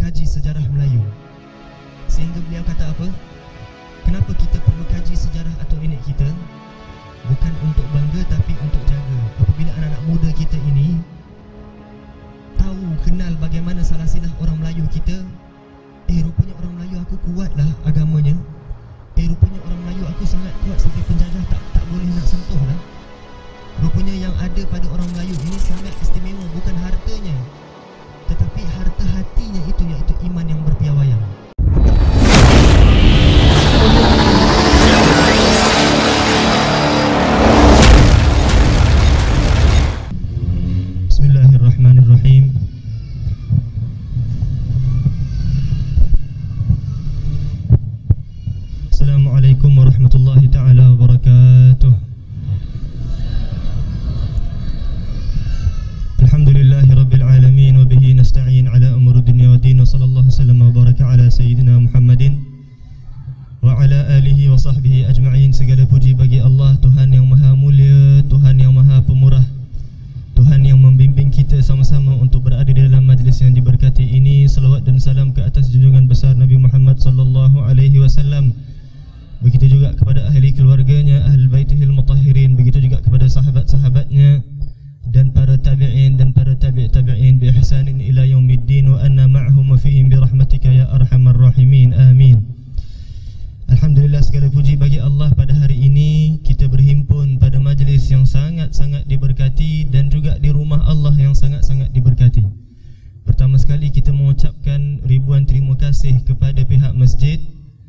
mengkaji sejarah Melayu. Sehingga beliau kata apa? Kenapa kita perlu kaji sejarah atau nenek kita? Bukan untuk bangga tapi untuk jaga. Apabila anak-anak muda kita ini tahu, kenal bagaimana salah silah orang Melayu kita, rupanya orang Melayu aku kuatlah agamanya. Rupanya orang Melayu aku sangat kuat sampai penjajah tak boleh nak sentuh lah. Rupanya yang ada pada orang Melayu ini sangat istimewa, bukan hartanya, tetapi harta hatinya itu, iaitu iman yang berpiawaian. Bismillahirrahmanirrahim. Assalamualaikum warahmatullahi ta'ala wabarakatuh. Alhamdulillahi rabbil alamin, wa bihi nasta'in ala umuri dunya wa din, wa sallallahu wasallam wa baraka ala sayyidina Muhammadin wa ala alihi wa sahbihi ajma'in. Segala puji bagi Allah, Tuhan yang maha mulia, Tuhan yang maha pemurah, Tuhan yang membimbing kita sama-sama untuk berada di dalam majlis yang diberkati ini. Salawat dan salam ke atas junjungan besar Nabi Muhammad sallallahu alaihi wasallam. Begitu juga kepada ahli keluarganya, ahli baitihil mutahhirin. Begitu juga kepada sahabat-sahabatnya dan para tabi'in dan para tabi'in bi ihsanin ila yaumiddin, wa anna ma'hum wa fihim bi rahmatika ya arhamar rahimin. Amin. Alhamdulillah, segala puji bagi Allah. Pada hari ini kita berhimpun pada majlis yang sangat-sangat diberkati dan juga di rumah Allah yang sangat-sangat diberkati. Pertama sekali kita mengucapkan ribuan terima kasih kepada pihak masjid,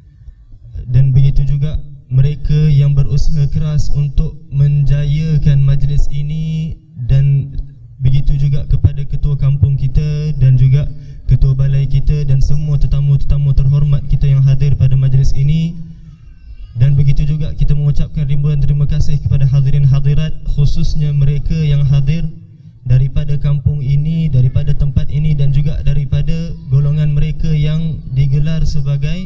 dan begitu juga mereka yang berusaha keras untuk menjayakan majlis ini, dan begitu juga kepada ketua kampung kita dan juga ketua balai kita dan semua tetamu-tetamu terhormat kita yang hadir pada majlis ini. Dan begitu juga kita mengucapkan ribuan terima kasih kepada hadirin hadirat, khususnya mereka yang hadir daripada kampung ini, daripada tempat ini, dan juga daripada golongan mereka yang digelar sebagai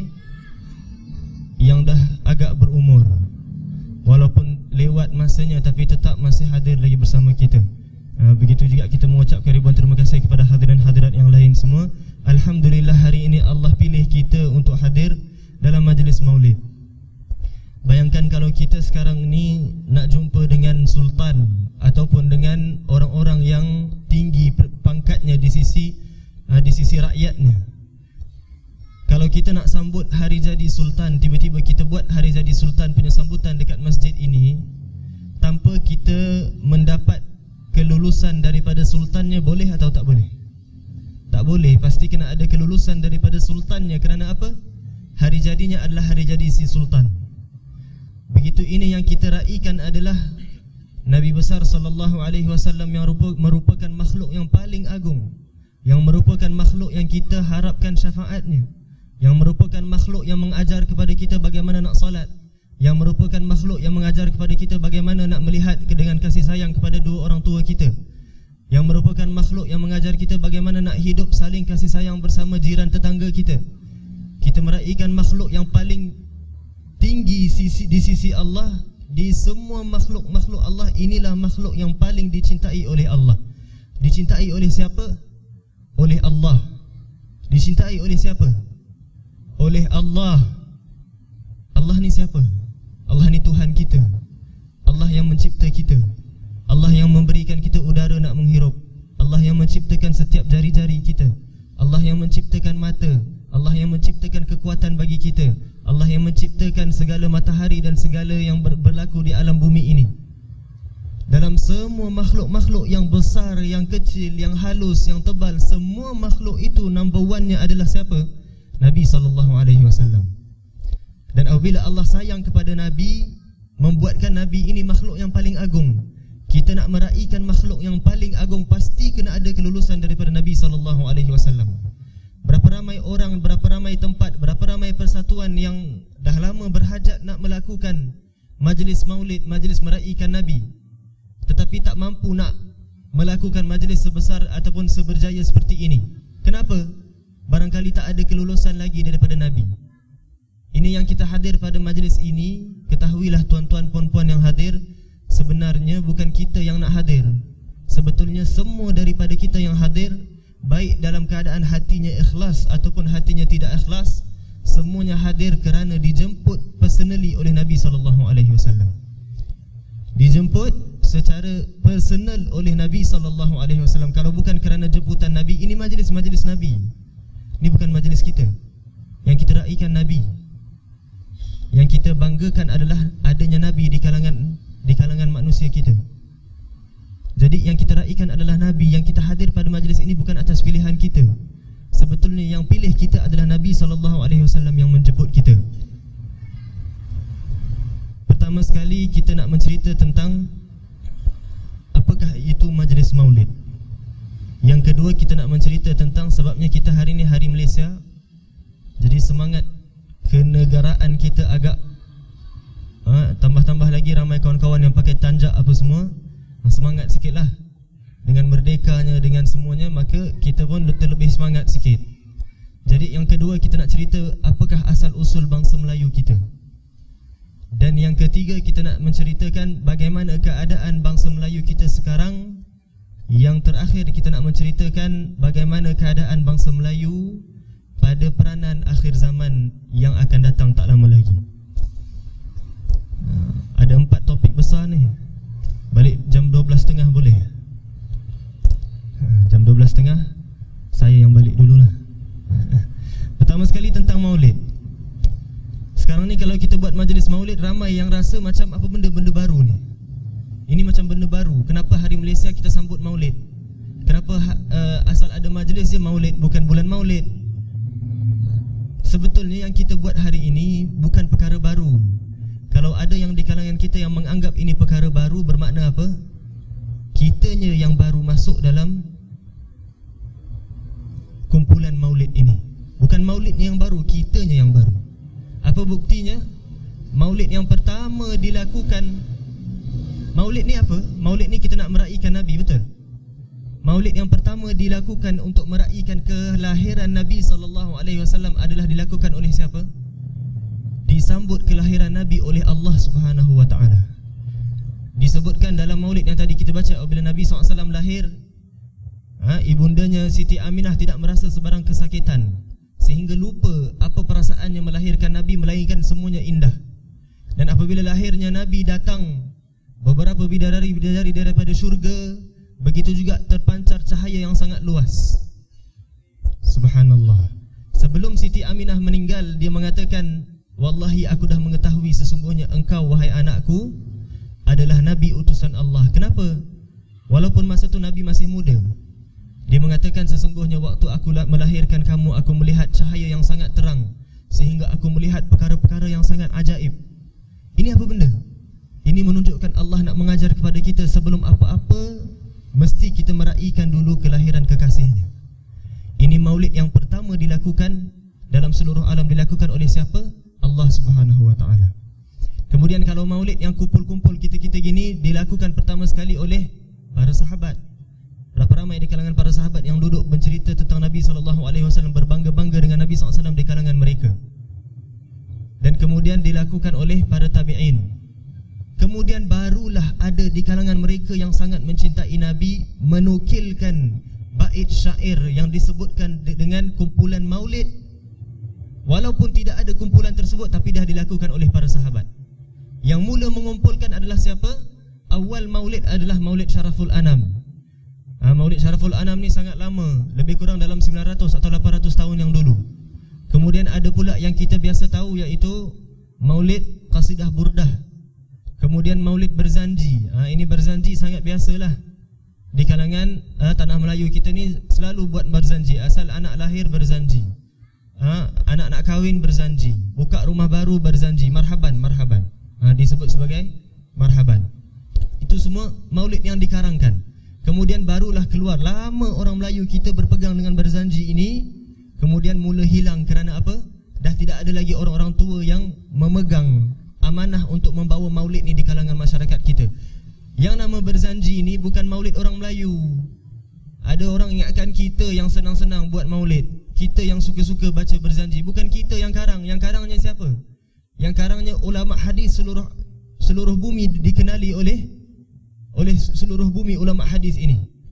yang dah agak berumur, walaupun lewat masanya tapi tetap masih hadir lagi bersama kita. Begitu juga kita mengucapkan ribuan terima kasih kepada hadirin hadirat yang lain semua. Alhamdulillah, hari ini Allah pilih kita untuk hadir dalam majlis maulid. Bayangkan kalau kita sekarang ni nak jumpa dengan sultan ataupun dengan orang-orang yang tinggi pangkatnya di sisi rakyatnya. Kalau kita nak sambut hari jadi sultan, tiba-tiba kita buat hari jadi sultan punya sambutan dekat masjid ini tanpa kita mendapat kelulusan daripada sultannya, boleh atau tak boleh? Tak boleh, pasti kena ada kelulusan daripada sultannya. Kerana apa? Hari jadinya adalah hari jadi si sultan. Begitu ini yang kita raikan adalah Nabi besar sallallahu alaihi wasallam yang merupakan makhluk yang paling agung, yang merupakan makhluk yang kita harapkan syafaatnya, yang merupakan makhluk yang mengajar kepada kita bagaimana nak salat, yang merupakan makhluk yang mengajar kepada kita bagaimana nak melihat dengan kasih sayang kepada dua orang tua kita, yang merupakan makhluk yang mengajar kita bagaimana nak hidup saling kasih sayang bersama jiran tetangga kita. Kita meraihkan makhluk yang paling tinggi di sisi Allah. Di semua makhluk-makhluk Allah, inilah makhluk yang paling dicintai oleh Allah. Dicintai oleh siapa? Oleh Allah. Dicintai oleh siapa? Oleh Allah. Allah ni siapa? Allah ni Tuhan kita. Allah yang mencipta kita. Allah yang memberikan kita udara nak menghirup. Allah yang menciptakan setiap jari-jari kita. Allah yang menciptakan mata. Allah yang menciptakan kekuatan bagi kita. Allah yang menciptakan segala matahari dan segala yang berlaku di alam bumi ini. Dalam semua makhluk-makhluk yang besar, yang kecil, yang halus, yang tebal, semua makhluk itu number one-nya adalah siapa? Nabi SAW. Dan apabila Allah sayang kepada Nabi, membuatkan Nabi ini makhluk yang paling agung, kita nak meraihkan makhluk yang paling agung, pasti kena ada kelulusan daripada Nabi SAW. Berapa ramai orang, berapa ramai tempat, berapa ramai persatuan yang dah lama berhajat nak melakukan majlis maulid, majlis meraihkan Nabi, tetapi tak mampu nak melakukan majlis sebesar ataupun seberjaya seperti ini. Kenapa? Barangkali tak ada kelulusan lagi daripada Nabi. Ini yang kita hadir pada majlis ini. Ketahuilah tuan-tuan, puan-puan yang hadir, sebenarnya bukan kita yang nak hadir. Sebetulnya semua daripada kita yang hadir baik dalam keadaan hatinya ikhlas ataupun hatinya tidak ikhlas, semuanya hadir kerana dijemput personally oleh Nabi SAW. Dijemput secara personal oleh Nabi SAW. Kalau bukan kerana jemputan Nabi, ini majlis-majlis Nabi. Ini bukan majlis kita. Yang kita raikan Nabi, yang kita banggakan adalah adanya Nabi di kalangan manusia kita. Jadi yang kita raikan adalah Nabi. Yang kita hadir pada majlis ini bukan atas pilihan kita. Sebetulnya yang pilih kita adalah Nabi SAW yang menjemput kita. Pertama sekali kita nak mencerita tentang apakah itu majlis maulid. Yang kedua kita nak mencerita tentang sebabnya kita hari ini hari Malaysia. Jadi semangat kenegaraan kita agak tambah-tambah lagi ramai kawan-kawan yang pakai tanjak apa semua. Semangat sikitlah. Dengan merdekanya, dengan semuanya, maka kita pun terlebih semangat sikit. Jadi yang kedua kita nak cerita apakah asal usul bangsa Melayu kita. Dan yang ketiga kita nak menceritakan bagaimana keadaan bangsa Melayu kita sekarang. Yang terakhir kita nak menceritakan bagaimana keadaan bangsa Melayu pada peranan akhir zaman yang akan datang tak lama lagi. Ada 4 topik besar ni. Balik jam 12.30 boleh? Jam 12.30 saya yang balik dululah. Pertama sekali tentang maulid. Sekarang ni kalau kita buat majlis maulid, ramai yang rasa macam apa benda-benda baru ni. Ini macam benda baru. Kenapa hari Malaysia kita sambut maulid? Kenapa asal ada majlis je maulid, bukan bulan maulid? Sebetulnya yang kita buat hari ini bukan perkara baru. Kalau ada yang di kalangan kita yang menganggap ini perkara baru, bermakna apa? Kitanya yang baru masuk dalam kumpulan maulid ini. Bukan maulidnya yang baru, kitanya yang baru. Apa buktinya? Maulid yang pertama dilakukan. Maulid ni apa? Maulid ni kita nak meraihkan Nabi, betul? Maulid yang pertama dilakukan untuk meraihkan kelahiran Nabi SAW adalah dilakukan oleh siapa? Disambut kelahiran Nabi oleh Allah Subhanahu Wa Taala. Disebutkan dalam maulid yang tadi kita baca, apabila Nabi SAW lahir, ibundanya Siti Aminah tidak merasa sebarang kesakitan, sehingga lupa apa perasaannya melahirkan Nabi, melainkan semuanya indah. Dan apabila lahirnya Nabi, datang beberapa bidadari-bidadari daripada syurga, begitu juga terpancar cahaya yang sangat luas. Subhanallah. Sebelum Siti Aminah meninggal, dia mengatakan, wallahi aku dah mengetahui sesungguhnya engkau wahai anakku adalah Nabi utusan Allah. Kenapa? Walaupun masa tu Nabi masih muda. Dia mengatakan sesungguhnya waktu aku melahirkan kamu, aku melihat cahaya yang sangat terang, sehingga aku melihat perkara-perkara yang sangat ajaib. Ini apa benda? Ini menunjukkan Allah nak mengajar kepada kita sebelum apa-apa, mesti kita meraihkan dulu kelahiran kekasihnya. Ini maulid yang pertama dilakukan dalam seluruh alam, dilakukan oleh siapa? Allah Subhanahu Wa Taala. Kemudian kalau maulid yang kumpul-kumpul kita-kita gini dilakukan pertama sekali oleh para sahabat. Berapa ramai di kalangan para sahabat yang duduk bercerita tentang Nabi SAW, berbangga-bangga dengan Nabi SAW di kalangan mereka. Dan kemudian dilakukan oleh para tabi'in. Kemudian barulah ada di kalangan mereka yang sangat mencintai Nabi menukilkan bait syair yang disebutkan dengan kumpulan maulid. Walaupun tidak ada kumpulan tersebut, tapi dah dilakukan oleh para sahabat. Yang mula mengumpulkan adalah siapa? Awal maulid adalah Maulid Syaraful Anam. Maulid Syaraful Anam ni sangat lama, lebih kurang dalam 900 atau 800 tahun yang dulu. Kemudian ada pula yang kita biasa tahu, iaitu Maulid Qasidah Burdah. Kemudian Maulid Berzanji. Ini berzanji sangat biasalah di kalangan tanah Melayu kita ni, selalu buat berzanji. Asal anak lahir berzanji, anak nak kahwin berzanji, buka rumah baru berzanji, marhaban, marhaban. Disebut sebagai marhaban. Itu semua maulid yang dikarangkan. Kemudian barulah keluar. Lama orang Melayu kita berpegang dengan berzanji ini, kemudian mula hilang. Kerana apa? Dah tidak ada lagi orang-orang tua yang memegang amanah untuk membawa maulid ni di kalangan masyarakat kita. Yang nama berzanji ini bukan maulid orang Melayu. Ada orang ingatkan kita yang senang-senang buat maulid, kita yang suka-suka baca berzanji. Bukan kita yang karang. Yang karangnya siapa? Yang karangnya ulama hadis seluruh bumi, dikenali oleh seluruh bumi ulama hadis ini.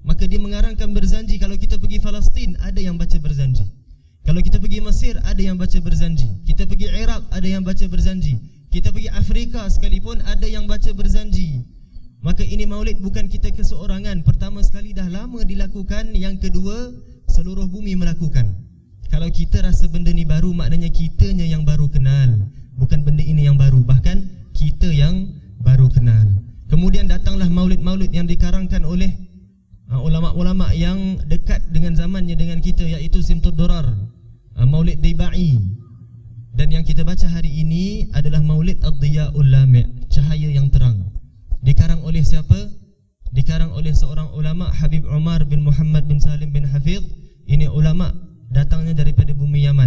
maka dia mengarangkan berzanji. Kalau kita pergi Palestin, ada yang baca berzanji. Kalau kita pergi Mesir, ada yang baca berzanji. Kita pergi Iraq, ada yang baca berzanji. Kita pergi Afrika sekalipun, ada yang baca berzanji. Maka ini maulid bukan kita keseorangan. Pertama sekali dah lama dilakukan. Yang kedua, seluruh bumi melakukan. Kalau kita rasa benda ni baru, maknanya kitanya yang baru kenal, bukan benda ini yang baru. Bahkan kita yang baru kenal. Kemudian datanglah maulid-maulid yang dikarangkan oleh ulama-ulama yang dekat dengan zamannya dengan kita, iaitu Simtud Durar, Maulid Dibai. Dan yang kita baca hari ini adalah Maulid Ad-Diya'ul Lami', cahaya yang terang. Dikarang oleh siapa? Dikarang oleh seorang ulama, Habib Umar bin Muhammad bin Salim bin Hafidh. Ini ulama datangnya daripada bumi Yaman.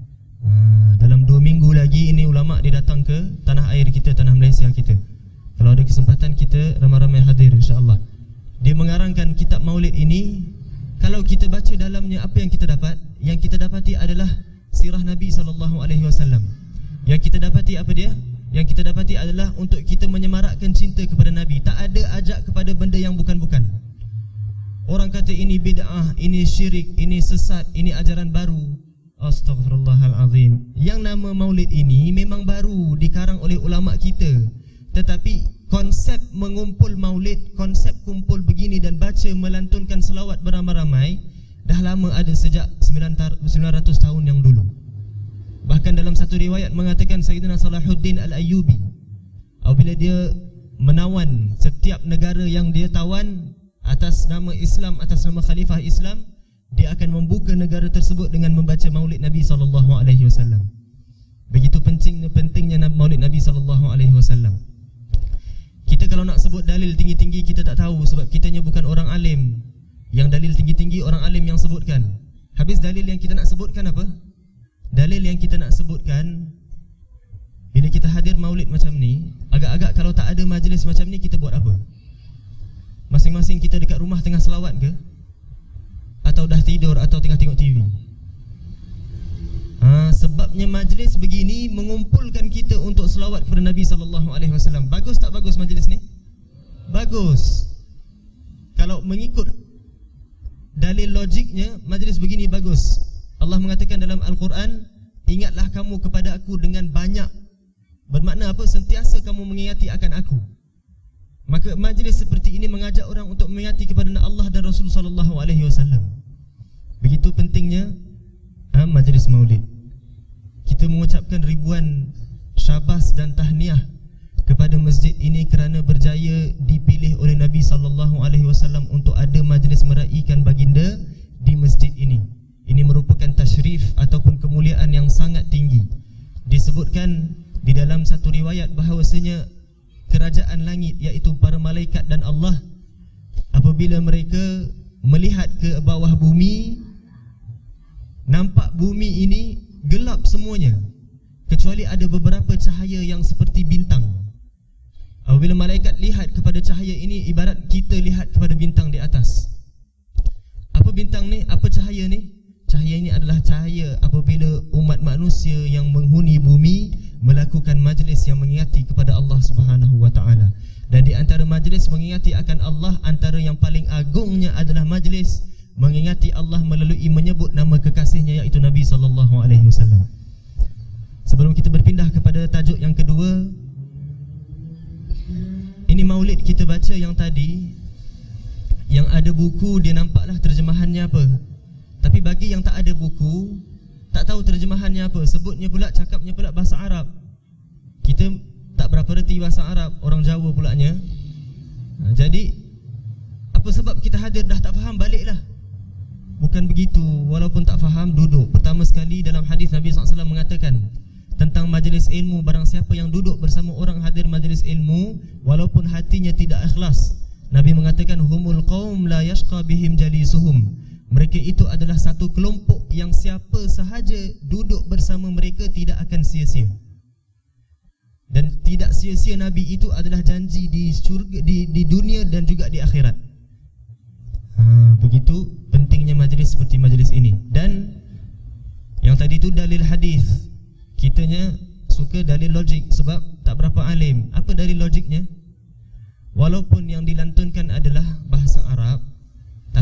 Dalam 2 minggu lagi ini ulama dia datang ke tanah air kita, tanah Malaysia kita. Kalau ada kesempatan kita ramai-ramai hadir insya-Allah. Dia mengarangkan kitab maulid ini. Kalau kita baca dalamnya, apa yang kita dapat? Yang kita dapati adalah sirah Nabi SAW. Yang kita dapati apa dia? Yang kita dapati adalah untuk kita menyemarakkan cinta kepada Nabi. Tak ada ajak kepada benda yang bukan-bukan. Orang kata ini bid'ah, ini syirik, ini sesat, ini ajaran baru. Astaghfirullahalazim. Yang nama maulid ini memang baru, dikarang oleh ulama kita. Tetapi konsep mengumpul maulid, konsep kumpul begini dan baca melantunkan selawat beramai-ramai dah lama ada sejak 900 tahun yang dulu. Bahkan dalam satu riwayat mengatakan Sayyidina Salahuddin Al-Ayyubi, apabila dia menawan setiap negara yang dia tawan atas nama Islam, atas nama Khalifah Islam, dia akan membuka negara tersebut dengan membaca maulid Nabi SAW. Begitu pentingnya maulid Nabi SAW. Kita kalau nak sebut dalil tinggi-tinggi kita tak tahu, sebab kitanya bukan orang alim. Yang dalil tinggi-tinggi orang alim yang sebutkan. Habis dalil yang kita nak sebutkan apa? Dalil yang kita nak sebutkan, bila kita hadir maulid macam ni, agak-agak kalau tak ada majlis macam ni, kita buat apa? Masing-masing kita dekat rumah tengah selawat ke? Atau dah tidur atau tengah tengok TV? Sebabnya majlis begini mengumpulkan kita untuk selawat kepada Nabi SAW. Bagus tak bagus majlis ni? Bagus. Kalau mengikut dalil logiknya, majlis begini bagus. Allah mengatakan dalam Al-Quran, ingatlah kamu kepada aku dengan banyak. Bermakna apa? Sentiasa kamu mengingati akan aku. Maka majlis seperti ini mengajak orang untuk mengingati kepada Allah dan Rasul SAW. Begitu pentingnya majlis maulid. Kita mengucapkan ribuan syabas dan tahniah kepada masjid ini kerana berjaya dipilih oleh Nabi SAW untuk ada majlis meraikan baginda di masjid ini. Ini merupakan tasyrif ataupun kemuliaan yang sangat tinggi. Disebutkan di dalam satu riwayat bahawasanya kerajaan langit, iaitu para malaikat dan Allah, apabila mereka melihat ke bawah bumi, nampak bumi ini gelap semuanya, kecuali ada beberapa cahaya yang seperti bintang. Apabila malaikat lihat kepada cahaya ini, ibarat kita lihat kepada bintang di atas. Apa bintang ni? Apa cahaya ni? Cahaya ini adalah cahaya apabila umat manusia yang menghuni bumi melakukan majlis yang mengingati kepada Allah Subhanahu wa taala. Dan di antara majlis mengingati akan Allah, antara yang paling agungnya adalah majlis mengingati Allah melalui menyebut nama kekasihnya, iaitu Nabi SAW. Sebelum kita berpindah kepada tajuk yang kedua, ini maulid kita baca yang tadi, yang ada buku dia nampaklah terjemahannya apa. Tapi bagi yang tak ada buku, tak tahu terjemahannya apa, sebutnya pula, cakapnya pula bahasa Arab. Kita tak berapa reti bahasa Arab, orang Jawa pulaknya. Jadi apa sebab kita hadir dah tak faham, baliklah. Bukan begitu, walaupun tak faham, duduk. Pertama sekali dalam hadis Nabi SAW mengatakan tentang majlis ilmu, barang siapa yang duduk bersama orang hadir majlis ilmu walaupun hatinya tidak ikhlas, Nabi mengatakan humul qaum la yashqa bihim jalisuhum. Mereka itu adalah satu kelompok yang siapa sahaja duduk bersama mereka tidak akan sia-sia. Dan tidak sia-sia Nabi itu adalah janji di syurga, di dunia dan juga di akhirat. Begitu pentingnya majlis seperti majlis ini. Dan yang tadi itu dalil hadis. Kitanya suka dalil logik sebab tak berapa alim. Apa dalil logiknya? Walaupun yang dilantunkan adalah bahasa Arab,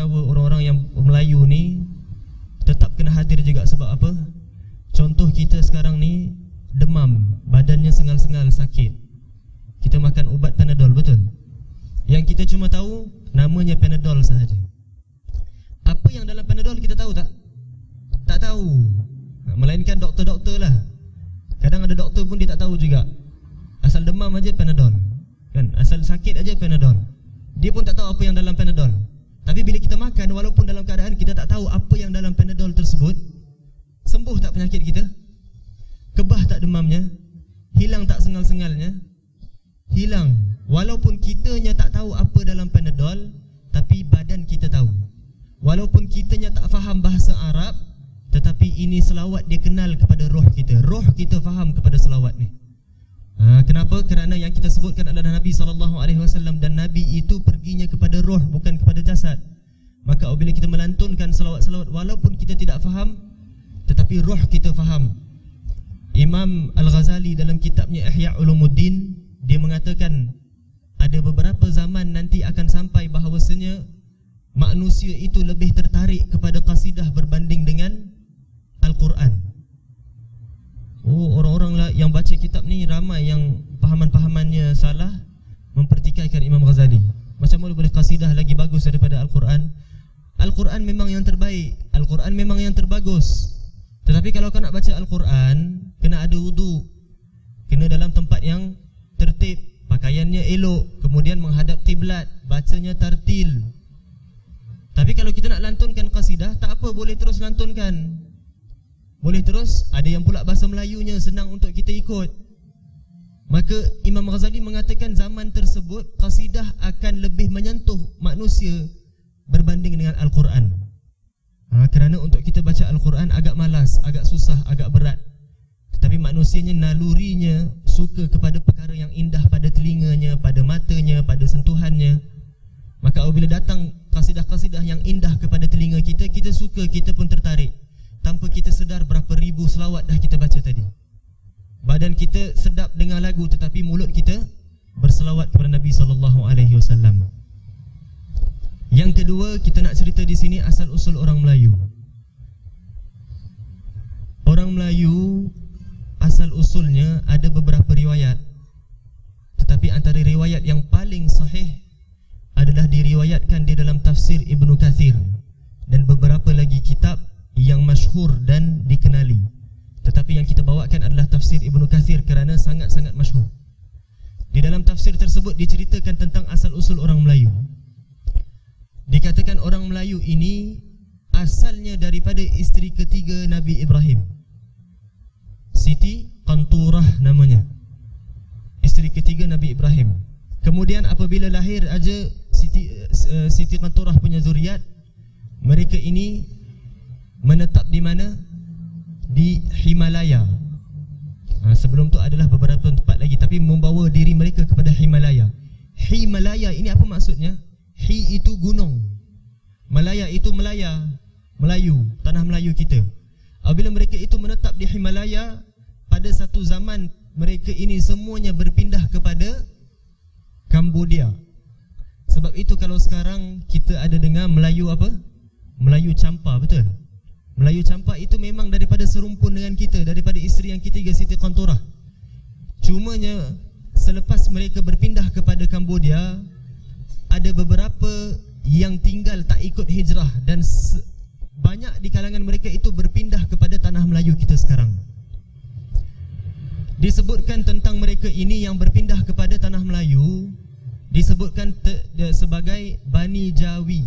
Jawa, orang-orang yang Melayu ni tetap kena hadir juga. Sebab apa? Contoh kita sekarang ni demam, badannya sengal-sengal, sakit, kita makan ubat Panadol, betul? Yang kita cuma tahu namanya Panadol sahaja. Apa yang dalam Panadol kita tahu tak? Tak tahu. Melainkan doktor-doktor lah. Kadang ada doktor pun dia tak tahu juga. Asal demam aja Panadol, kan? Asal sakit aja Panadol. Dia pun tak tahu apa yang dalam Panadol. Tapi bila kita makan, walaupun dalam keadaan kita tak tahu apa yang dalam Panadol tersebut, sembuh tak penyakit kita? Kebah tak demamnya? Hilang tak sengal-sengalnya? Hilang. Walaupun kitanya tak tahu apa dalam Panadol, tapi badan kita tahu. Walaupun kitanya tak faham bahasa Arab, tetapi ini selawat dia kenal kepada roh kita. Roh kita faham kepada selawat ni. Kenapa? Kerana yang kita sebutkan adalah Nabi SAW, dan Nabi itu perginya kepada roh, bukan kepada jasad. Maka apabila kita melantunkan selawat-selawat, walaupun kita tidak faham, tetapi roh kita faham. Imam Al-Ghazali dalam kitabnya Ihya Ulumuddin, dia mengatakan ada beberapa zaman nanti akan sampai bahawasanya manusia itu lebih tertarik kepada qasidah berbanding dengan Al-Quran. Oh, orang-orang yang baca kitab ni ramai yang pahaman-pahamannya salah, mempertikaikan Imam Ghazali. Macam mana boleh qasidah lagi bagus daripada Al-Quran? Al-Quran memang yang terbaik, Al-Quran memang yang terbagus. Tetapi kalau kau nak baca Al-Quran, kena ada wudu, kena dalam tempat yang tertib, pakaiannya elok, kemudian menghadap kiblat, bacanya tartil. Tapi kalau kita nak lantunkan qasidah, tak apa, boleh terus lantunkan. Boleh terus, ada yang pula bahasa Melayunya senang untuk kita ikut. Maka Imam Ghazali mengatakan zaman tersebut qasidah akan lebih menyentuh manusia berbanding dengan Al-Quran. Kerana untuk kita baca Al-Quran agak malas, agak susah, agak berat. Tetapi manusianya, nalurinya suka kepada perkara yang indah pada telinganya, pada matanya, pada sentuhannya. Maka apabila datang qasidah-qasidah yang indah kepada telinga kita, kita suka, kita pun tertarik. Tanpa kita sedar berapa ribu selawat dah kita baca tadi. Badan kita sedap dengar lagu, tetapi mulut kita berselawat kepada Nabi SAW. Yang kedua, kita nak cerita di sini asal usul orang Melayu. Orang Melayu asal usulnya ada beberapa riwayat, tetapi antara riwayat yang paling sahih adalah diriwayatkan di dalam tafsir Ibnu Kathir dan beberapa lagi kitab yang masyhur dan dikenali. Tetapi yang kita bawakan adalah tafsir Ibnu Kathir kerana sangat-sangat masyhur. Di dalam tafsir tersebut diceritakan tentang asal usul orang Melayu. Dikatakan orang Melayu ini asalnya daripada isteri ketiga Nabi Ibrahim, Siti Qanturah namanya, isteri ketiga Nabi Ibrahim. Kemudian apabila lahir aja Siti Qanturah punya zuriat, mereka ini menetap di mana? Di Himalaya. Sebelum tu adalah beberapa tempat lagi, tapi membawa diri mereka kepada Himalaya. Himalaya ini apa maksudnya? Hi itu gunung, Malaya itu Melaya, Melayu, tanah Melayu kita. Apabila mereka itu menetap di Himalaya, pada satu zaman mereka ini semuanya berpindah kepada Cambodia. Sebab itu kalau sekarang kita ada dengar Melayu apa? Melayu Campa, betul? Melayu Campa itu memang daripada serumpun dengan kita, daripada isteri yang ketiga Siti Qanturah. Cumanya selepas mereka berpindah kepada Cambodia, ada beberapa yang tinggal tak ikut hijrah, dan banyak di kalangan mereka itu berpindah kepada tanah Melayu kita sekarang. Disebutkan tentang mereka ini yang berpindah kepada tanah Melayu, disebutkan sebagai Bani Jawi.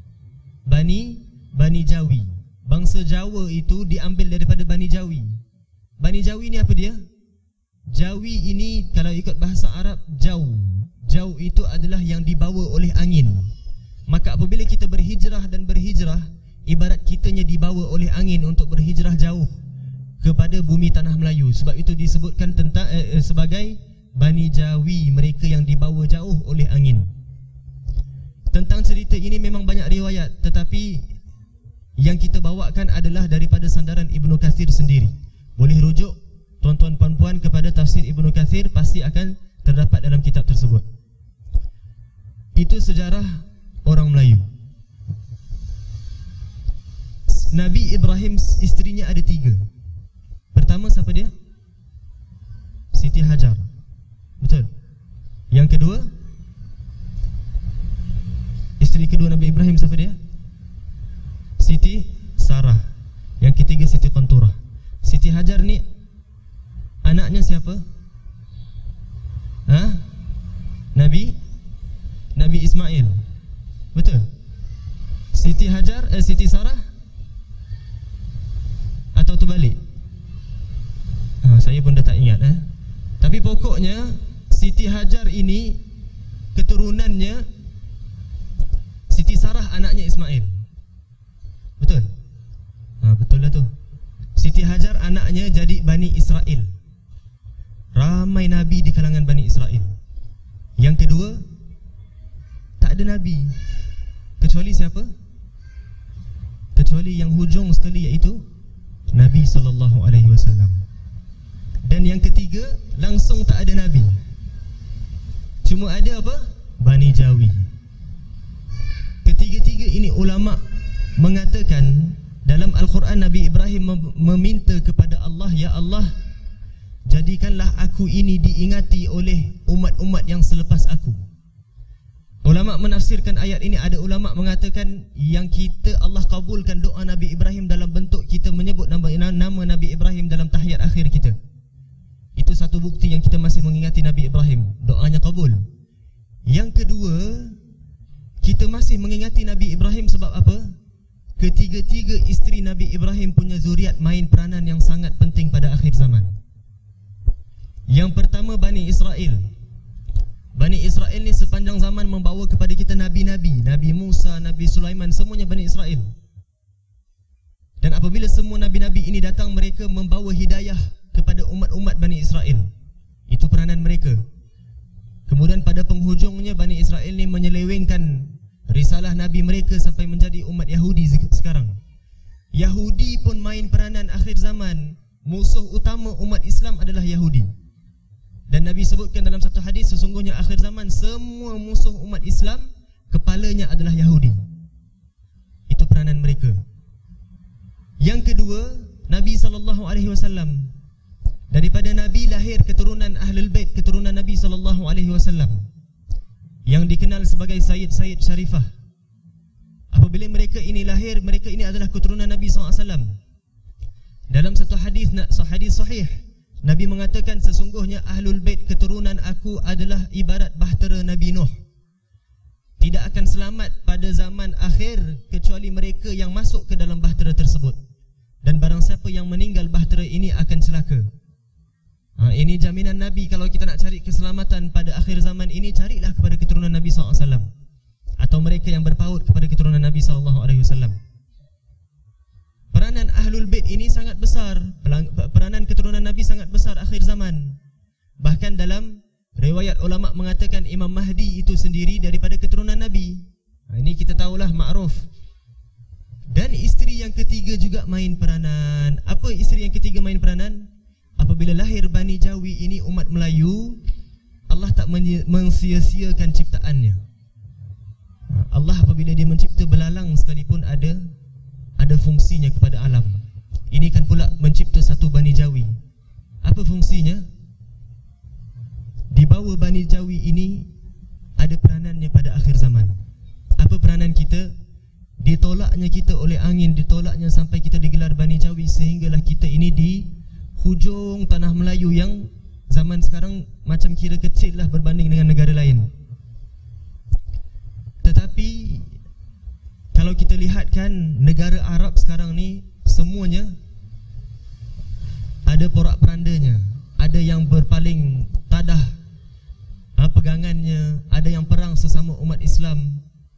Bani Jawi. Bangsa Jawa itu diambil daripada Bani Jawi. Bani Jawi ni apa dia? Jawi ini kalau ikut bahasa Arab, jauh. Jauh itu adalah yang dibawa oleh angin. Maka apabila kita berhijrah dan berhijrah, ibarat kitanya dibawa oleh angin untuk berhijrah jauh kepada bumi tanah Melayu. Sebab itu disebutkan tentang sebagai Bani Jawi, mereka yang dibawa jauh oleh angin. Tentang cerita ini memang banyak riwayat, tetapi yang kita bawakan adalah daripada sandaran Ibnu Kathir sendiri. Boleh rujuk tuan-tuan puan-puan kepada tafsir Ibnu Kathir, pasti akan terdapat dalam kitab tersebut. Itu sejarah orang Melayu. Nabi Ibrahim isterinya ada 3. Pertama siapa dia? Siti Hajar. Betul. Yang kedua, isteri kedua Nabi Ibrahim siapa dia? Siti Sarah. Yang ketiga Siti Qanturah. Siti Hajar ni anaknya siapa? Nabi Ismail. Betul. Siti Hajar, Siti Sarah atau terbalik? Saya pun dah tak ingat. Tapi pokoknya Siti Hajar ini keturunannya Siti Sarah anaknya Ismail. Betul? Betul lah tu. Siti Hajar anaknya jadi Bani Israel. Ramai Nabi di kalangan Bani Israel. Yang kedua, tak ada Nabi kecuali siapa? Kecuali yang hujung sekali, iaitu Nabi SAW. Dan yang ketiga, langsung tak ada Nabi. Cuma ada apa? Bani Jawi. Ketiga-tiga ini ulama' mengatakan dalam Al-Quran Nabi Ibrahim meminta kepada Allah, ya Allah, jadikanlah aku ini diingati oleh umat-umat yang selepas aku. Ulama' menafsirkan ayat ini, ada ulama' mengatakan yang kita Allah kabulkan doa Nabi Ibrahim dalam bentuk kita menyebut nama Nabi Ibrahim dalam tahiyat akhir kita. Itu satu bukti yang kita masih mengingati Nabi Ibrahim, doanya kabul. Yang kedua, kita masih mengingati Nabi Ibrahim sebab apa? Ketiga-tiga isteri Nabi Ibrahim punya zuriat main peranan yang sangat penting pada akhir zaman. Yang pertama, Bani Israel. Bani Israel ni sepanjang zaman membawa kepada kita Nabi-Nabi. Nabi Musa, Nabi Sulaiman, semuanya Bani Israel. Dan apabila semua Nabi-Nabi ini datang, mereka membawa hidayah kepada umat-umat Bani Israel. Itu peranan mereka. Kemudian pada penghujungnya, Bani Israel ni menyelewengkan risalah Nabi mereka sampai menjadi umat Yahudi sekarang. Yahudi pun main peranan akhir zaman. Musuh utama umat Islam adalah Yahudi. Dan Nabi sebutkan dalam satu hadis, sesungguhnya akhir zaman semua musuh umat Islam kepalanya adalah Yahudi. Itu peranan mereka. Yang kedua, Nabi SAW. Daripada Nabi lahir keturunan Ahlul Bait, keturunan Nabi SAW, yang dikenal sebagai Sayyid Syarifah. Apabila mereka ini lahir, mereka ini adalah keturunan Nabi SAW. Dalam satu hadis sahih, Nabi mengatakan sesungguhnya Ahlul Bait keturunan aku adalah ibarat bahtera Nabi Nuh. Tidak akan selamat pada zaman akhir kecuali mereka yang masuk ke dalam bahtera tersebut. Dan barang siapa yang meninggal, bahtera ini akan celaka. Ini jaminan Nabi. Kalau kita nak cari keselamatan pada akhir zaman ini, carilah kepada keturunan Nabi SAW, atau mereka yang berpaut kepada keturunan Nabi SAW. Peranan Ahlul Bait ini sangat besar. Peranan keturunan Nabi sangat besar akhir zaman. Bahkan dalam riwayat ulama' mengatakan Imam Mahdi itu sendiri daripada keturunan Nabi. Ini kita tahulah, ma'ruf. Dan isteri yang ketiga juga main peranan. Apa isteri yang ketiga main peranan? Apabila lahir Bani Jawi ini, umat Melayu, Allah tak mensia-siakan ciptaannya. Allah apabila dia mencipta belalang sekalipun ada fungsinya kepada alam. Ini kan pula mencipta satu Bani Jawi. Apa fungsinya? Di bawah Bani Jawi ini ada peranannya pada akhir zaman. Apa peranan kita? Ditolaknya kita oleh angin, ditolaknya sampai kita digelar Bani Jawi, sehinggalah kita ini di hujung tanah Melayu yang zaman sekarang macam kira kecil lah berbanding dengan negara lain. Tetapi kalau kita lihat kan, negara Arab sekarang ni semuanya ada porak-perandanya. Ada yang berpaling tadah pegangannya, ada yang perang sesama umat Islam.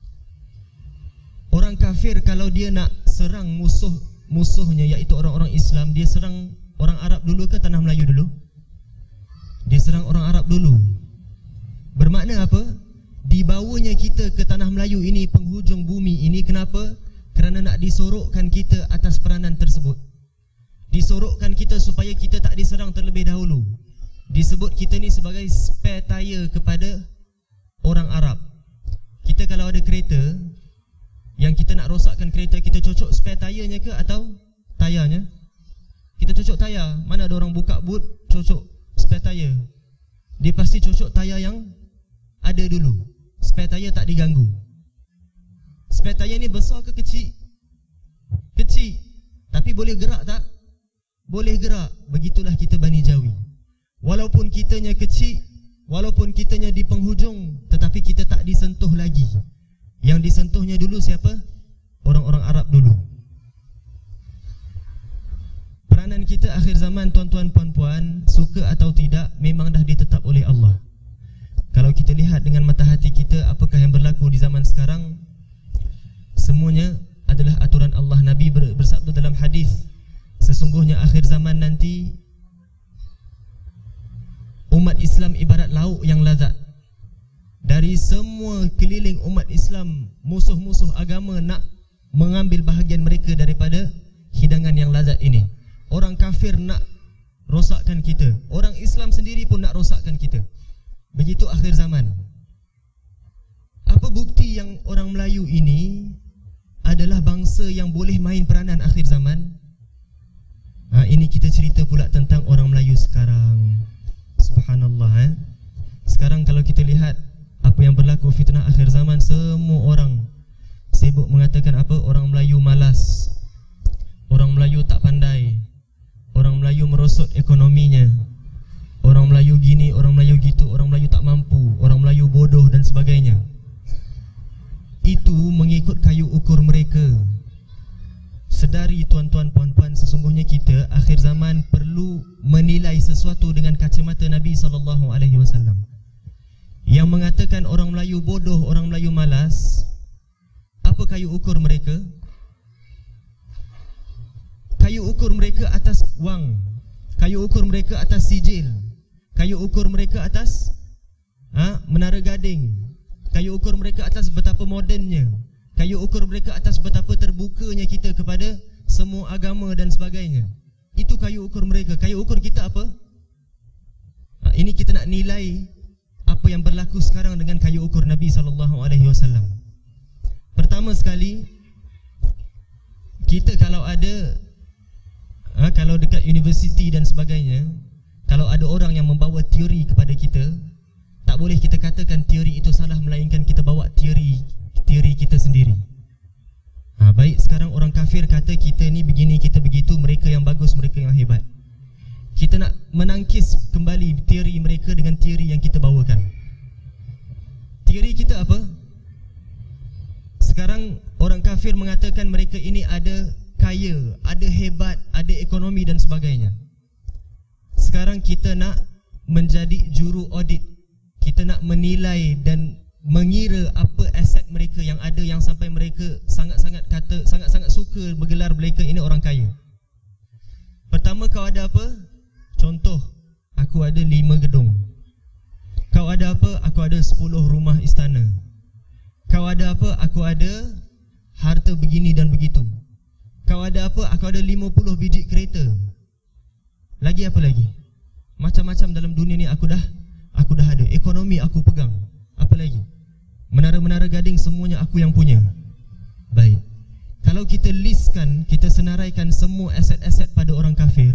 Orang kafir kalau dia nak serang musuhnya, iaitu orang-orang Islam, dia serang orang Arab dulu ke tanah Melayu dulu? Dia serang orang Arab dulu. Bermakna apa? Dibawanya kita ke tanah Melayu ini, penghujung bumi ini. Kenapa? Kerana nak disorokkan kita atas peranan tersebut. Disorokkan kita supaya kita tak diserang terlebih dahulu. Disebut kita ni sebagai spare tire kepada orang Arab. Kita kalau ada kereta, Yang kita nak rosakkan kereta, kita cocok spare tayarnya ke atau tayarnya? Kita cocok tayar. Mana ada orang buka boot cocok spare tayar? Dia pasti cocok tayar yang ada dulu. Spare tayar tak diganggu. Spare tayar ni besar ke kecil? Kecil. Tapi boleh gerak tak? Boleh gerak. Begitulah kita Bani Jawi. Walaupun kitanya kecil, walaupun kitanya di penghujung, tetapi kita tak disentuh lagi. Yang disentuhnya dulu siapa? Orang-orang Arab dulu. Peranan kita akhir zaman, tuan-tuan puan-puan, suka atau tidak, memang dah ditetap oleh Allah. Kalau kita lihat dengan mata hati kita, apakah yang berlaku di zaman sekarang, semuanya adalah aturan Allah. Nabi bersabda dalam hadis, sesungguhnya akhir zaman nanti umat Islam ibarat lauk yang lazat. Dari semua keliling umat Islam, musuh-musuh agama nak mengambil bahagian mereka daripada hidangan yang lazat ini. Orang kafir nak rosakkan kita, orang Islam sendiri pun nak rosakkan kita. Begitu akhir zaman. Apa bukti yang orang Melayu ini adalah bangsa yang boleh main peranan akhir zaman? Ini kita cerita pula tentang orang Melayu sekarang. Subhanallah. Sekarang kalau kita lihat apa yang berlaku fitnah akhir zaman, semua orang sibuk mengatakan apa? Orang Melayu malas, orang Melayu tak pandai, orang Melayu merosot ekonominya, orang Melayu gini, orang Melayu gitu, orang Melayu tak mampu, orang Melayu bodoh dan sebagainya. Itu mengikut kayu ukur mereka. Sedari tuan-tuan puan-puan, sesungguhnya kita akhir zaman perlu menilai sesuatu dengan kacamata Nabi SAW. Yang mengatakan orang Melayu bodoh, orang Melayu malas, apa kayu ukur mereka? Kayu ukur mereka atas wang, kayu ukur mereka atas sijil, kayu ukur mereka atas Menara Gading, kayu ukur mereka atas betapa modernnya, kayu ukur mereka atas betapa terbukanya kita kepada semua agama dan sebagainya. Itu kayu ukur mereka. Kayu ukur kita apa? Ini kita nak nilai apa yang berlaku sekarang dengan kayu ukur Nabi SAW. Pertama sekali, kita kalau ada kalau dekat universiti dan sebagainya, kalau ada orang yang membawa teori kepada kita, tak boleh kita katakan teori itu salah, melainkan kita bawa teori kita sendiri. Baik, sekarang orang kafir kata kita ni begini, kita begitu, mereka yang bagus, mereka yang hebat. Kita nak menangkis kembali teori mereka dengan teori yang kita bawakan. Teori kita apa? Sekarang orang kafir mengatakan mereka ini ada kaya, ada hebat, ada ekonomi dan sebagainya. Sekarang kita nak menjadi juru audit. Kita nak menilai dan mengira apa aset mereka yang ada, yang sampai mereka sangat-sangat suka bergelar mereka ini orang kaya. Pertama, kau ada apa? Contoh, aku ada 5 gedung. Kau ada apa? Aku ada 10 rumah istana. Kau ada apa? Aku ada harta begini dan begitu. Kau ada apa? Aku ada 50 biji kereta. Lagi apa lagi? Macam-macam dalam dunia ni aku dah ada. Ekonomi aku pegang. Apa lagi? Menara-menara Gading semuanya aku yang punya. Baik. Kalau kita listkan, kita senaraikan semua aset-aset pada orang kafir,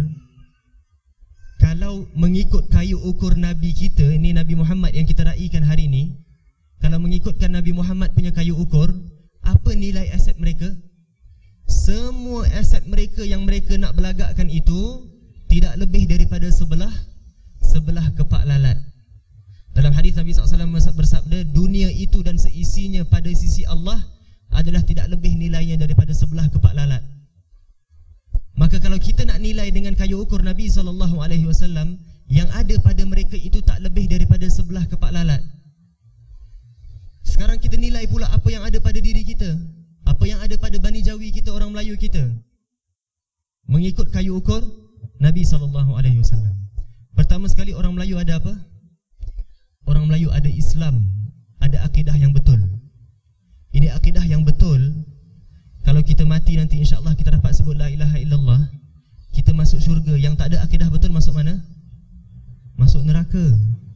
kalau mengikut kayu ukur Nabi kita, ini Nabi Muhammad yang kita raikan hari ini, kalau mengikutkan Nabi Muhammad punya kayu ukur, apa nilai aset mereka? Semua aset mereka yang mereka nak belagakkan itu tidak lebih daripada sebelah kepak lalat. Dalam hadis Nabi SAW bersabda, dunia itu dan seisinya pada sisi Allah adalah tidak lebih nilainya daripada sebelah kepak lalat. Maka kalau kita nak nilai dengan kayu ukur Nabi SAW, yang ada pada mereka itu tak lebih daripada sebelah kepak lalat. Sekarang kita nilai pula apa yang ada pada diri kita, apa yang ada pada Bani Jawi kita, orang Melayu kita, mengikut kayu ukur Nabi SAW. Pertama sekali, orang Melayu ada apa? Orang Melayu ada Islam, ada akidah yang betul. Ini akidah yang betul. Kalau kita mati nanti, insya-Allah kita dapat sebut la ilaha illallah, kita masuk syurga. Yang tak ada akidah betul masuk mana? Masuk neraka.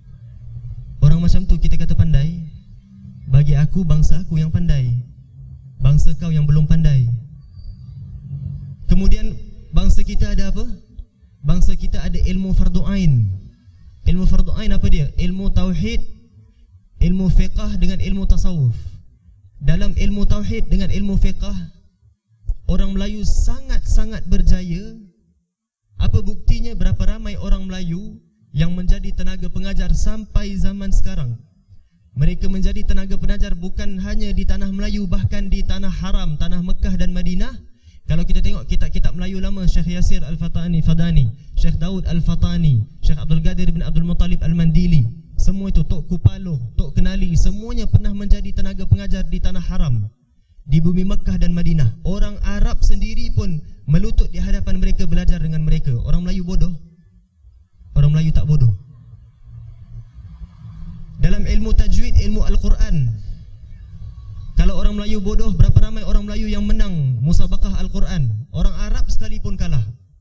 Orang macam tu kita kata pandai? Bagi aku, bangsa aku yang pandai. Bangsa kau yang belum pandai. Kemudian bangsa kita ada apa? Bangsa kita ada ilmu fardu ain. Ilmu fardu ain apa dia? Ilmu tauhid, ilmu fiqh dengan ilmu tasawuf. Dalam ilmu tauhid dengan ilmu fiqh, orang Melayu sangat-sangat berjaya. Apa buktinya? Berapa ramai orang Melayu yang menjadi tenaga pengajar sampai zaman sekarang. Mereka menjadi tenaga pengajar bukan hanya di tanah Melayu, bahkan di tanah haram, tanah Mekah dan Madinah. Kalau kita tengok kitab-kitab Melayu lama, Syekh Yasir Al-Fadani, Syekh Daud Al-Fatani, Syekh Abdul Qadir bin Abdul Muttalib Al-Mandili, semua itu, Tok Kupaloh, Tok Kenali, semuanya pernah menjadi tenaga pengajar di tanah haram, di bumi Mekah dan Madinah. Orang Arab sendiri pun melutut di hadapan mereka belajar dengan mereka. Orang Melayu bodoh? Orang Melayu tak bodoh. Dalam ilmu tajwid, ilmu Al-Quran, kalau orang Melayu bodoh, berapa ramai orang Melayu yang menang musabaqah Al-Quran? Orang Arab sekalipun kalah.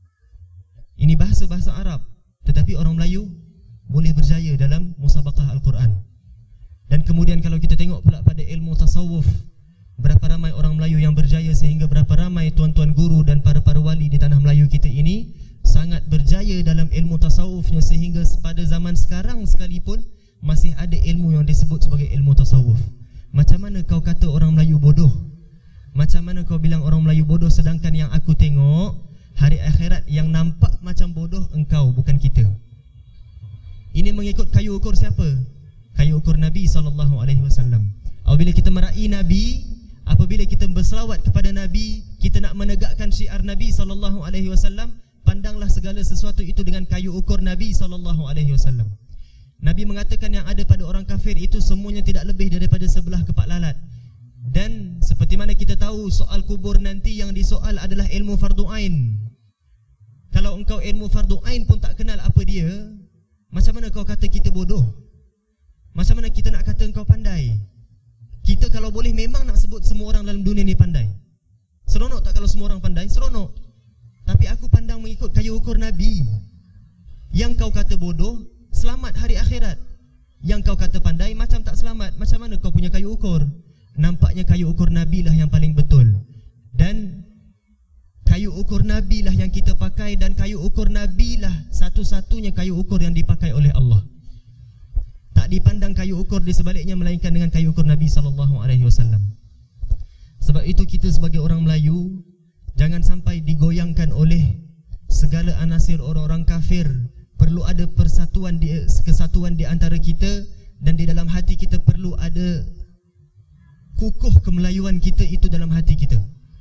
Ini bahasa-bahasa Arab, tetapi orang Melayu boleh berjaya dalam musabaqah Al-Quran. Dan kemudian kalau kita tengok pula pada ilmu tasawuf, berapa ramai orang Melayu yang berjaya, sehingga berapa ramai tuan-tuan guru dan para-para wali di tanah Melayu kita ini sangat berjaya dalam ilmu tasawufnya, sehingga pada zaman sekarang sekalipun masih ada ilmu yang disebut sebagai ilmu tasawuf. Macam mana kau kata orang Melayu bodoh? Macam mana kau bilang orang Melayu bodoh, sedangkan yang aku tengok hari akhirat yang nampak macam bodoh engkau, bukan kita. Ini mengikut kayu ukur siapa? Kayu ukur Nabi SAW. Apabila kita meraih Nabi, apabila kita berselawat kepada Nabi, kita nak menegakkan syiar Nabi SAW, pandanglah segala sesuatu itu dengan kayu ukur Nabi SAW. Nabi mengatakan yang ada pada orang kafir itu semuanya tidak lebih daripada sebelah kepak lalat. Dan seperti mana kita tahu, soal kubur nanti yang disoal adalah ilmu fardu ain. Kalau engkau ilmu fardu ain pun tak kenal apa dia, macam mana kau kata kita bodoh? Macam mana kita nak kata engkau pandai? Kita kalau boleh memang nak sebut semua orang dalam dunia ni pandai. Seronok tak kalau semua orang pandai? Seronok. Tapi aku pandang mengikut kayu ukur Nabi. Yang kau kata bodoh, selamat hari akhirat. Yang kau kata pandai, macam tak selamat. Macam mana kau punya kayu ukur? Nampaknya kayu ukur Nabi lah yang paling betul. Dan kayu ukur Nabi lah yang kita pakai, dan kayu ukur Nabi lah satu-satunya kayu ukur yang dipakai oleh Allah. Tak dipandang kayu ukur di sebaliknya melainkan dengan kayu ukur Nabi SAW. Sebab itu kita sebagai orang Melayu jangan sampai digoyangkan oleh segala anasir orang-orang kafir. Perlu ada persatuan, kesatuan di antara kita, dan di dalam hati kita perlu ada kukuh kemelayuan kita itu dalam hati kita.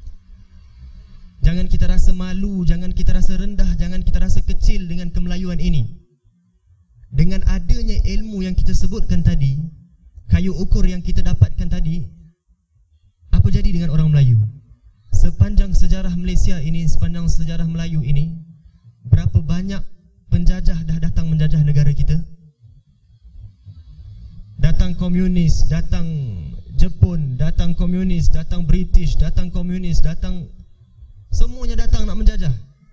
Jangan kita rasa malu, jangan kita rasa rendah, jangan kita rasa kecil dengan kemelayuan ini. Dengan adanya ilmu yang kita sebutkan tadi, kayu ukur yang kita dapatkan tadi, apa jadi dengan orang Melayu? Sepanjang sejarah Malaysia ini, sepanjang sejarah Melayu ini, berapa banyak penjajah dah datang menjajah negara kita? Datang komunis, datang Jepun, datang komunis, datang British, datang komunis, datang, semuanya datang nak menjajah.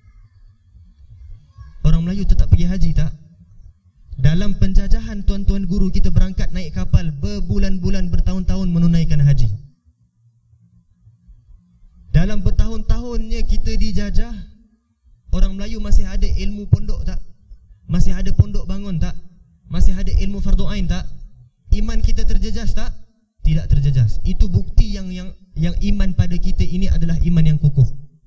Orang Melayu tetap pergi haji tak? Dalam penjajahan, tuan-tuan guru kita berangkat naik kapal berbulan-bulan, bertahun-tahun menunaikan haji. Dalam bertahun-tahunnya kita dijajah, orang Melayu masih ada ilmu pondok tak? Masih ada pondok bangun tak? Masih ada ilmu fardu ain tak? Iman kita terjejas tak? Tidak terjejas. Itu bukti yang iman pada kita ini adalah iman yang kukuh.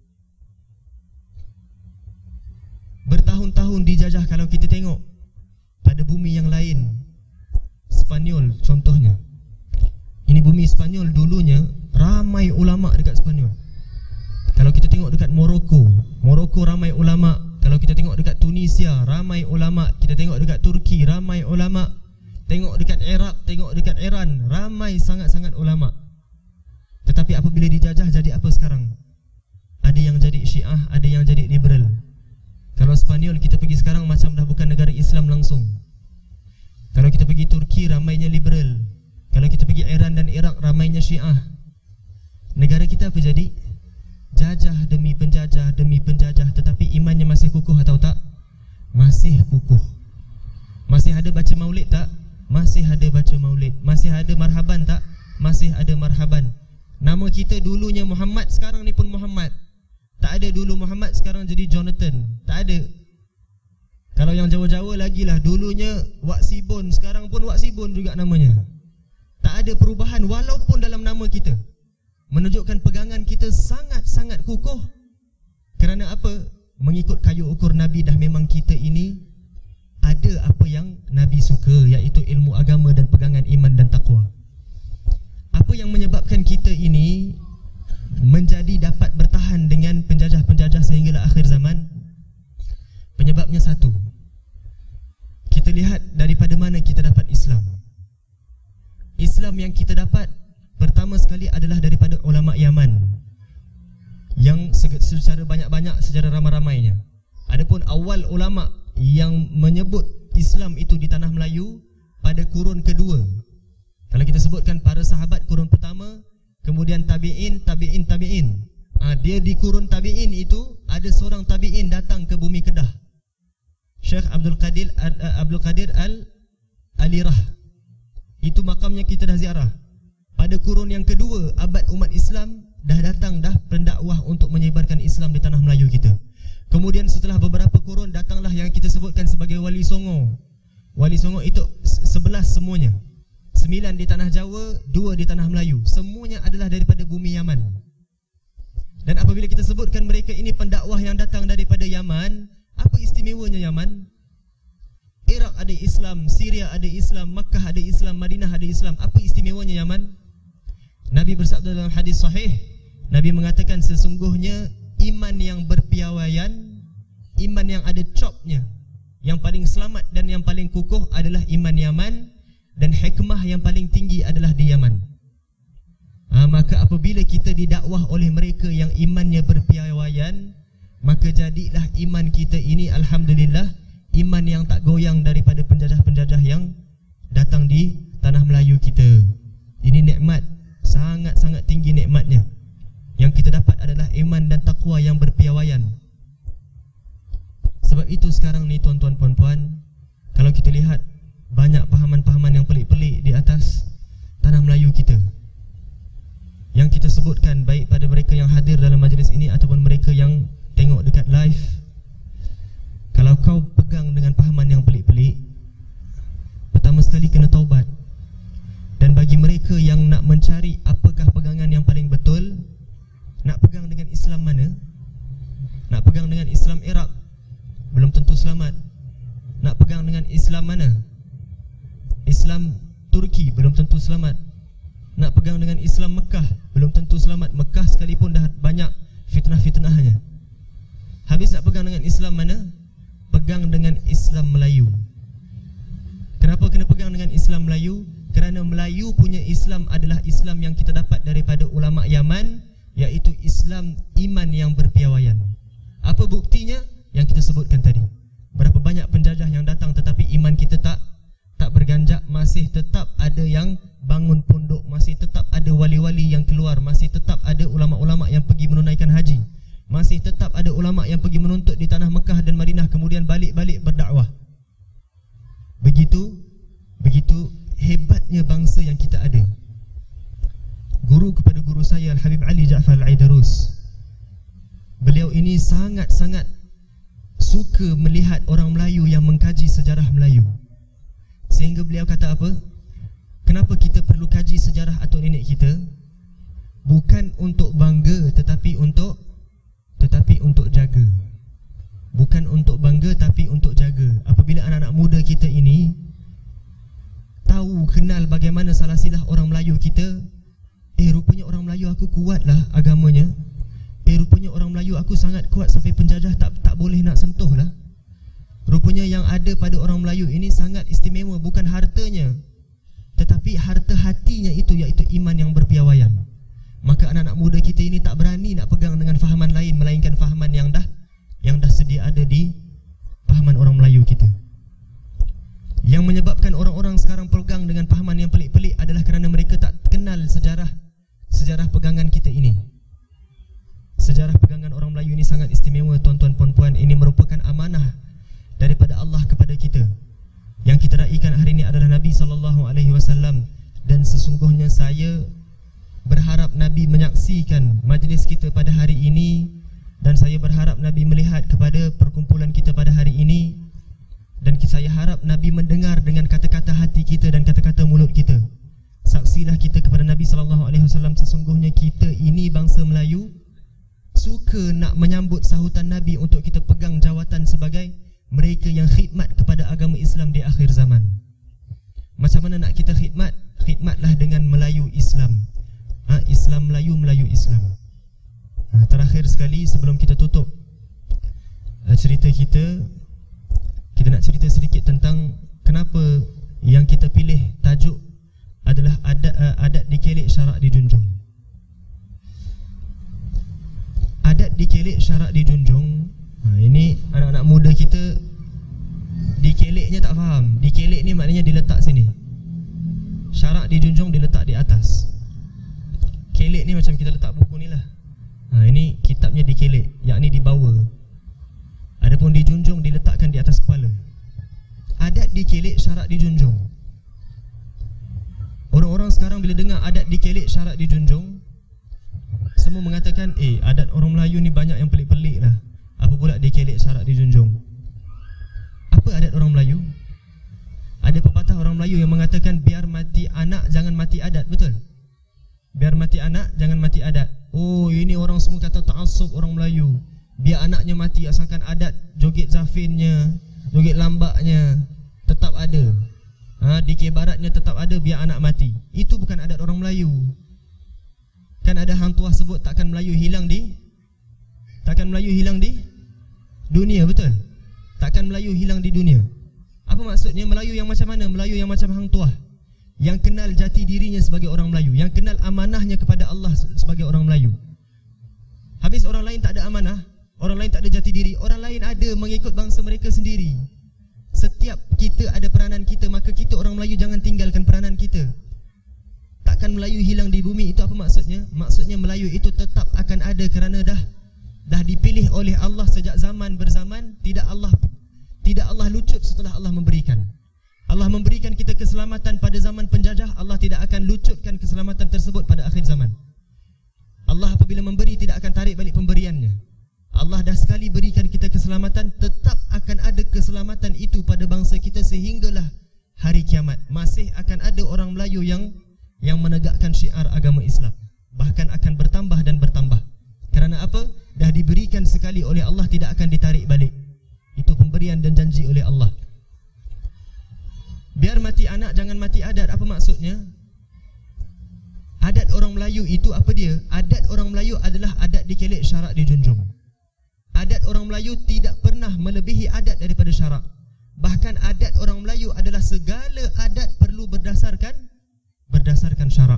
Bertahun-tahun dijajah. Kalau kita tengok pada bumi yang lain, Spanyol contohnya. Ini bumi Spanyol dulunya ramai ulama dekat Spanyol. Kalau kita tengok dekat Morocco, Morocco ramai ulama. Kalau kita tengok dekat Tunisia, ramai ulama. Kita tengok dekat Turki, ramai ulama. Tengok dekat Iraq, tengok dekat Iran, ramai sangat-sangat ulama. Tetapi apabila dijajah, jadi apa sekarang? Ada yang jadi Syiah, ada yang jadi liberal. Kalau Spanyol kita pergi sekarang macam dah bukan negara Islam langsung. Kalau kita pergi Turki, ramainya liberal. Kalau kita pergi Iran dan Iraq, ramainya Syiah. Negara kita apa jadi? Jajah demi penjajah, demi penjajah. Tetapi imannya masih kukuh atau tak? Masih kukuh. Masih ada baca maulid tak? Masih ada baca maulid. Masih ada marhaban tak? Masih ada marhaban. Nama kita dulunya Muhammad, sekarang ni pun Muhammad. Tak ada dulu Muhammad, sekarang jadi Jonathan. Tak ada. Kalau yang Jawa-Jawa lagi lah, dulunya Wak Sibon, sekarang pun Wak Sibon juga namanya. Tak ada perubahan walaupun dalam nama kita. Menunjukkan pegangan kita sangat-sangat kukuh. Kerana apa? Mengikut kayu ukur Nabi, dah memang kita ini ada apa yang Nabi suka, iaitu ilmu agama dan pegangan iman dan taqwa. Apa yang menyebabkan kita ini menjadi dapat bertahan dengan penjajah-penjajah sehinggalah akhir zaman? Penyebabnya satu. Kita lihat daripada mana kita dapat Islam. Islam yang kita dapat pertama sekali adalah daripada ulama Yaman, yang secara banyak-banyak, secara ramai-ramainya. Adapun awal ulama yang menyebut Islam itu di tanah Melayu pada kurun kedua. Kalau kita sebutkan para sahabat kurun pertama, kemudian tabi'in. Dia di kurun tabi'in itu ada seorang tabi'in datang ke bumi Kedah, Syekh Abdul Qadir Al-Alirah. Itu makamnya kita dah ziarah. Pada kurun yang kedua abad umat Islam dah datang dah pendakwah untuk menyebarkan Islam di tanah Melayu kita. Kemudian setelah beberapa kurun datanglah yang kita sebutkan sebagai Wali Songo. Wali Songo itu 11 semuanya. 9 di tanah Jawa, 2 di tanah Melayu. Semuanya adalah daripada bumi Yaman. Dan apabila kita sebutkan mereka ini pendakwah yang datang daripada Yaman, apa istimewanya Yaman? Iraq ada Islam, Syria ada Islam, Makkah ada Islam, Madinah ada Islam. Apa istimewanya Yaman? Nabi bersabda dalam hadis sahih, Nabi mengatakan sesungguhnya iman yang berpiawaian, iman yang ada copnya, yang paling selamat dan yang paling kukuh adalah iman Yaman, dan hikmah yang paling tinggi adalah di Yaman. Maka apabila kita didakwah oleh mereka yang imannya berpiawaian, maka jadilah iman kita ini alhamdulillah iman yang tak goyang daripada penjajah-penjajah yang datang di tanah Melayu kita. Ini nikmat, sangat-sangat tinggi nikmatnya. Yang kita dapat adalah iman dan taqwa yang berpiawaian. Sebab itu sekarang ni tuan-tuan puan-puan, kalau kita lihat banyak pahaman-pahaman yang pelik-pelik di atas tanah Melayu kita, yang kita sebutkan baik pada mereka yang hadir dalam majlis ini ataupun mereka yang tengok dekat live. Kalau kau pegang dengan pahaman yang pelik-pelik, pertama sekali kena taubat. Dan bagi mereka yang nak mencari apakah pegangan yang paling betul, nak pegang dengan Islam mana? Nak pegang dengan Islam Iraq, belum tentu selamat. Nak pegang dengan Islam mana? Islam Turki, belum tentu selamat. Nak pegang dengan Islam Mekah, belum tentu selamat. Mekah sekalipun dah banyak fitnah-fitnahnya. Habis nak pegang dengan Islam mana? Pegang dengan Islam Melayu. Kenapa kena pegang dengan Islam Melayu? Kerana Melayu punya Islam adalah Islam yang kita dapat daripada ulama Yaman, iaitu Islam iman yang berpiawaian. Apa buktinya? Yang kita sebutkan tadi. Berapa banyak penjajah yang datang tetapi iman kita tak berganjak, masih tetap ada yang bangun pondok, masih tetap ada wali-wali yang keluar, masih tetap ada ulama-ulama yang pergi menunaikan haji, masih tetap ada ulama yang pergi menuntut di tanah Mekah dan Madinah, kemudian balik-balik berdakwah. Begitu hebatnya bangsa yang kita ada. Guru kepada guru saya Al-Habib Ali Ja'far Al-Aidarus, beliau ini sangat-sangat suka melihat orang Melayu yang mengkaji sejarah Melayu. Sehingga beliau kata apa? Kenapa kita perlu kaji sejarah atuk nenek kita? Bukan untuk bangga tetapi untuk jaga. Bukan untuk bangga tapi untuk jaga. Apabila anak-anak muda kita ini tahu, kenal bagaimana salah silah orang Melayu kita, rupanya orang Melayu aku kuatlah agamanya. Rupanya orang Melayu aku sangat kuat sampai penjajah tak boleh nak sentuh lah. Rupanya yang ada pada orang Melayu ini sangat istimewa, bukan hartanya tetapi harta hatinya itu, iaitu iman yang berpiawaian. Maka anak-anak muda kita ini tak berani nak pegang dengan fahaman lain melainkan fahaman yang dah sedia ada di fahaman orang Melayu kita. Yang menyebabkan orang-orang sekarang pegang dengan fahaman yang pelik-pelik adalah kerana mereka tak kenal sejarah pegangan kita ini. Sejarah pegangan orang Melayu ini sangat istimewa tuan-tuan puan-puan. Ini merupakan amanah daripada Allah kepada kita. Yang kita raikan hari ini adalah Nabi SAW. Dan sesungguhnya saya berharap Nabi menyaksikan majlis kita pada hari ini, dan saya berharap Nabi melihat kepada perkumpulan kita pada hari ini, dan saya harap Nabi mendengar dengan kata-kata hati kita dan kata-kata mulut kita. Saksilah kita kepada Nabi SAW, sesungguhnya kita ini bangsa Melayu suka nak menyambut sahutan Nabi untuk kita pegang jawatan sebagai mereka yang khidmat kepada agama Islam di akhir zaman. Macam mana nak kita khidmat? Khidmatlah dengan Melayu Islam. Islam Melayu, Melayu Islam. Terakhir sekali sebelum kita tutup cerita kita nak cerita sedikit tentang kenapa yang kita pilih tajuk adalah adat dikelek syarak dijunjung. Adat dikelek syarak dijunjung. Ini anak-anak muda kita dikeleknya tak faham. Dikelek ni maknanya diletak sini, syarak dijunjung diletak di atas. Kelek ni macam kita letak buku ni lah. Ini kitabnya dikelek, yakni dibawa. Adapun dijunjung diletakkan di atas kepala. Adat dikelek syarak dijunjung. Orang-orang sekarang bila dengar adat dikelek syarak dijunjung, semua mengatakan adat orang Melayu ni banyak yang pelik-pelik lah. Apa pula dikelek syarak dijunjung? Apa adat orang Melayu? Ada pepatah orang Melayu yang mengatakan biar mati anak jangan mati adat, betul? Biar mati anak jangan mati adat. Oh, ini orang semua kata ta'assub orang Melayu. Biar anaknya mati asalkan adat joget zafinnya, joget lambaknya tetap ada. Dikir baratnya tetap ada, biar anak mati. Itu bukan adat orang Melayu. Kan ada hang tuah sebut takkan Melayu hilang di dunia, betul? Takkan Melayu hilang di dunia. Apa maksudnya? Melayu yang macam mana? Melayu yang macam hang tuah, yang kenal jati dirinya sebagai orang Melayu, yang kenal amanahnya kepada Allah sebagai orang Melayu. Habis orang lain tak ada amanah, orang lain tak ada jati diri, orang lain ada mengikut bangsa mereka sendiri. Setiap kita ada peranan kita, maka kita orang Melayu jangan tinggalkan peranan kita. Takkan Melayu hilang di bumi, itu apa maksudnya? Maksudnya Melayu itu tetap akan ada kerana dah dipilih oleh Allah sejak zaman berzaman. Tidak Allah lucut setelah Allah memberikan. Allah memberikan kita keselamatan pada zaman penjajah, Allah tidak akan lucutkan keselamatan tersebut pada akhir zaman. Allah apabila memberi tidak akan tarik balik pemberiannya. Allah dah sekali berikan kita keselamatan, tetap akan ada keselamatan itu pada bangsa kita sehinggalah hari kiamat. Masih akan ada orang Melayu yang menegakkan syiar agama Islam, bahkan akan bertambah dan bertambah. Kerana apa? Dah diberikan sekali oleh Allah, tidak akan ditarik balik. Itu pemberian dan janji oleh Allah. Biar mati anak jangan mati adat, apa maksudnya? Adat orang Melayu itu apa dia? Adat orang Melayu adalah adat dikelek syarak dijunjung. Adat orang Melayu tidak pernah melebihi adat daripada syarak. Bahkan adat orang Melayu adalah segala adat perlu berdasarkan syarak.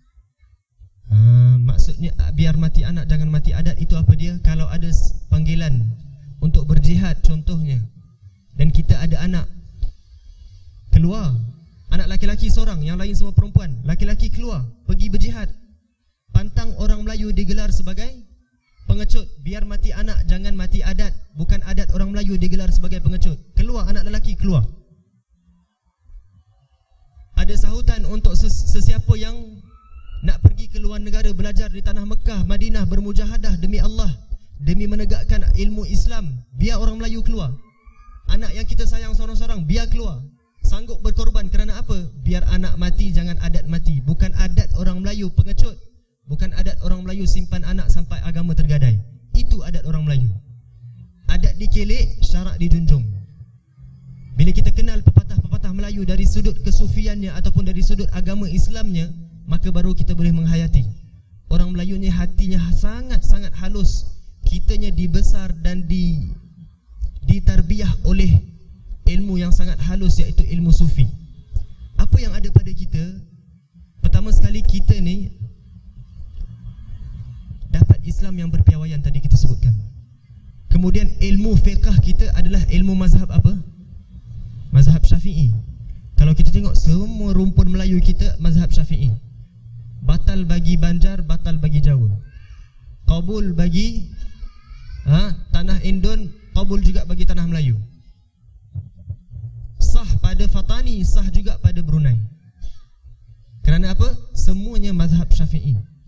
Maksudnya biar mati anak jangan mati adat itu apa dia? Kalau ada panggilan untuk berjihad contohnya, dan kita ada anak keluar, anak laki-laki seorang, yang lain semua perempuan, laki-laki keluar pergi berjihad, pantang orang Melayu digelar sebagai pengecut. Biar mati anak jangan mati adat, bukan adat orang Melayu digelar sebagai pengecut. Keluar anak lelaki, keluar. Ada sahutan untuk sesiapa yang nak pergi ke luar negara belajar di tanah Mekah, Madinah, bermujahadah demi Allah, demi menegakkan ilmu Islam. Biar orang Melayu keluar. Anak yang kita sayang seorang-seorang, biar keluar. Sanggup berkorban kerana apa? Biar anak mati jangan adat mati. Bukan adat orang Melayu pengecut, bukan adat orang Melayu simpan anak sampai agama tergadai. Itu adat orang Melayu. Adat dikelek, syarak dijunjung. Bila kita kenal pepatah-pepatah Melayu dari sudut kesufiannya ataupun dari sudut agama Islamnya, maka baru kita boleh menghayati. Orang Melayu ni hatinya sangat-sangat halus. Kitanya dibesar dan ditarbiyah oleh ilmu yang sangat halus, iaitu ilmu sufi. Apa yang ada pada kita? Pertama sekali, kita ni dapat Islam yang berpiawaian tadi kita sebutkan. Kemudian ilmu fiqah kita adalah ilmu mazhab apa? Mazhab Syafi'i. Kalau kita tengok semua rumpun Melayu kita mazhab Syafi'i. Batal bagi Banjar, batal bagi Jawa. Qabul bagi tanah Indon, qabul juga bagi tanah Melayu. Sah pada Fatani, sah juga pada Brunei. Kerana apa? Semuanya mazhab Syafi'i.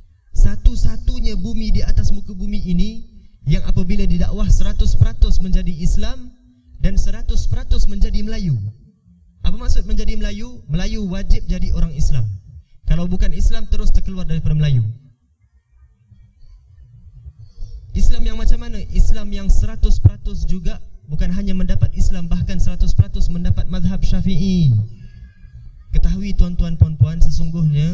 bawah 100% menjadi Islam dan 100% menjadi Melayu. Apa maksud menjadi Melayu? Melayu wajib jadi orang Islam. Kalau bukan Islam, terus terkeluar daripada Melayu. Islam yang macam mana? Islam yang 100% juga bukan hanya mendapat Islam, bahkan 100% mendapat mazhab Syafi'i. Ketahui tuan-tuan puan-puan, sesungguhnya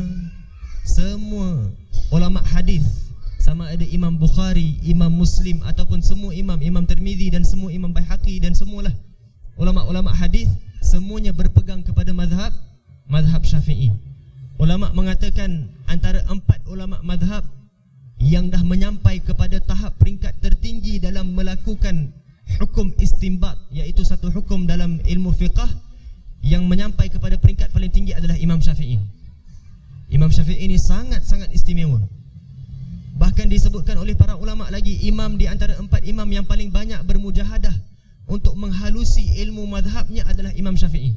semua ulama hadis, sama ada Imam Bukhari, Imam Muslim ataupun semua imam, Imam Tirmizi dan semua Imam Baihaqi dan semualah ulama-ulama hadis, semuanya berpegang kepada mazhab Syafi'i. Ulama mengatakan antara 4 ulama mazhab yang dah menyampai kepada tahap peringkat tertinggi dalam melakukan hukum istinbat, iaitu satu hukum dalam ilmu fiqah yang menyampai kepada peringkat paling tinggi adalah Imam Syafi'i. Imam Syafi'i ini sangat-sangat istimewa. Bahkan disebutkan oleh para ulama lagi, imam di antara 4 imam yang paling banyak bermujahadah untuk menghalusi ilmu mazhabnya adalah Imam Syafi'i.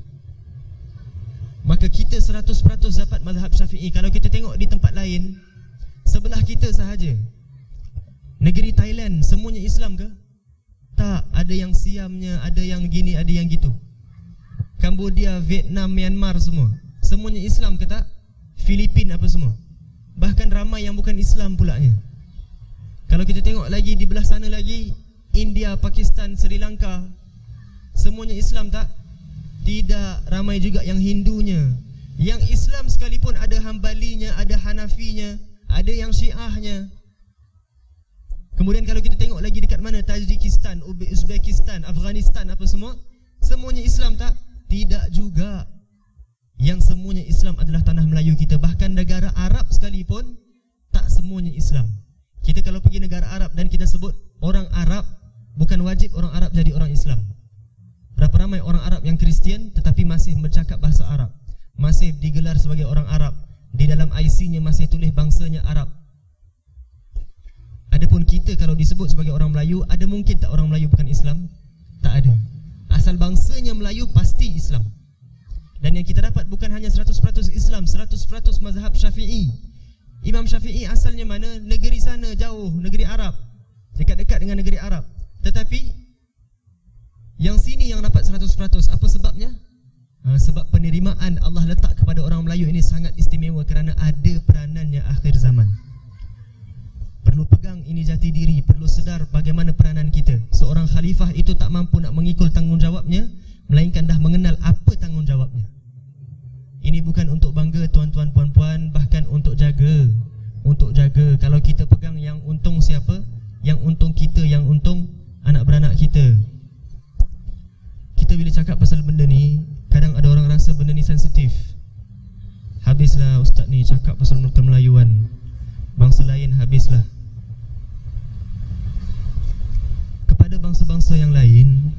Maka kita 100% dapat mazhab Syafi'i. Kalau kita tengok di tempat lain, sebelah kita sahaja, negeri Thailand, semuanya Islam ke? Tak, ada yang Siamnya, ada yang gini, ada yang gitu. Cambodia, Vietnam, Myanmar semuanya Islam ke tak? Filipin apa semua. Bahkan ramai yang bukan Islam pulaknya. Kalau kita tengok lagi di belah sana lagi, India, Pakistan, Sri Lanka, semuanya Islam tak? Tidak, ramai juga yang Hindunya. Yang Islam sekalipun ada Hambalinya, ada Hanafinya, ada yang Syiahnya. Kemudian kalau kita tengok lagi dekat mana, Tajikistan, Uzbekistan, Afghanistan apa semua, semuanya Islam tak? Tidak juga. Yang semuanya Islam adalah tanah Melayu kita. Bahkan negara Arab sekalipun tak semuanya Islam. Kita kalau pergi negara Arab dan kita sebut orang Arab, bukan wajib orang Arab jadi orang Islam. Berapa ramai orang Arab yang Kristian tetapi masih bercakap bahasa Arab, masih digelar sebagai orang Arab, di dalam IC-nya masih tulis bangsanya Arab. Adapun kita kalau disebut sebagai orang Melayu, ada mungkin tak orang Melayu bukan Islam? Tak ada. Asal bangsanya Melayu pasti Islam. Dan yang kita dapat bukan hanya 100% Islam, 100% mazhab Syafi'i. Imam Syafi'i asalnya mana? Negeri sana jauh, negeri Arab, dekat-dekat dengan negeri Arab. Tetapi yang sini yang dapat 100%. Apa sebabnya? Sebab penerimaan Allah letak kepada orang Melayu ini sangat istimewa kerana ada peranannya akhir zaman. Perlu pegang ini jati diri, perlu sedar bagaimana peranan kita. Seorang khalifah itu tak mampu nak mengikul tanggungjawabnya, melainkan dah mengenal apa tanggungjawabnya. Ini bukan untuk bangga tuan-tuan puan-puan, bahkan untuk jaga. Untuk jaga. Kalau kita pegang, yang untung siapa? Yang untung kita, yang untung anak beranak kita. Kita bila cakap pasal benda ni, kadang ada orang rasa benda ni sensitif. Habislah ustaz ni cakap pasal Melayuan, bangsa lain habislah. Kepada bangsa-bangsa yang lain,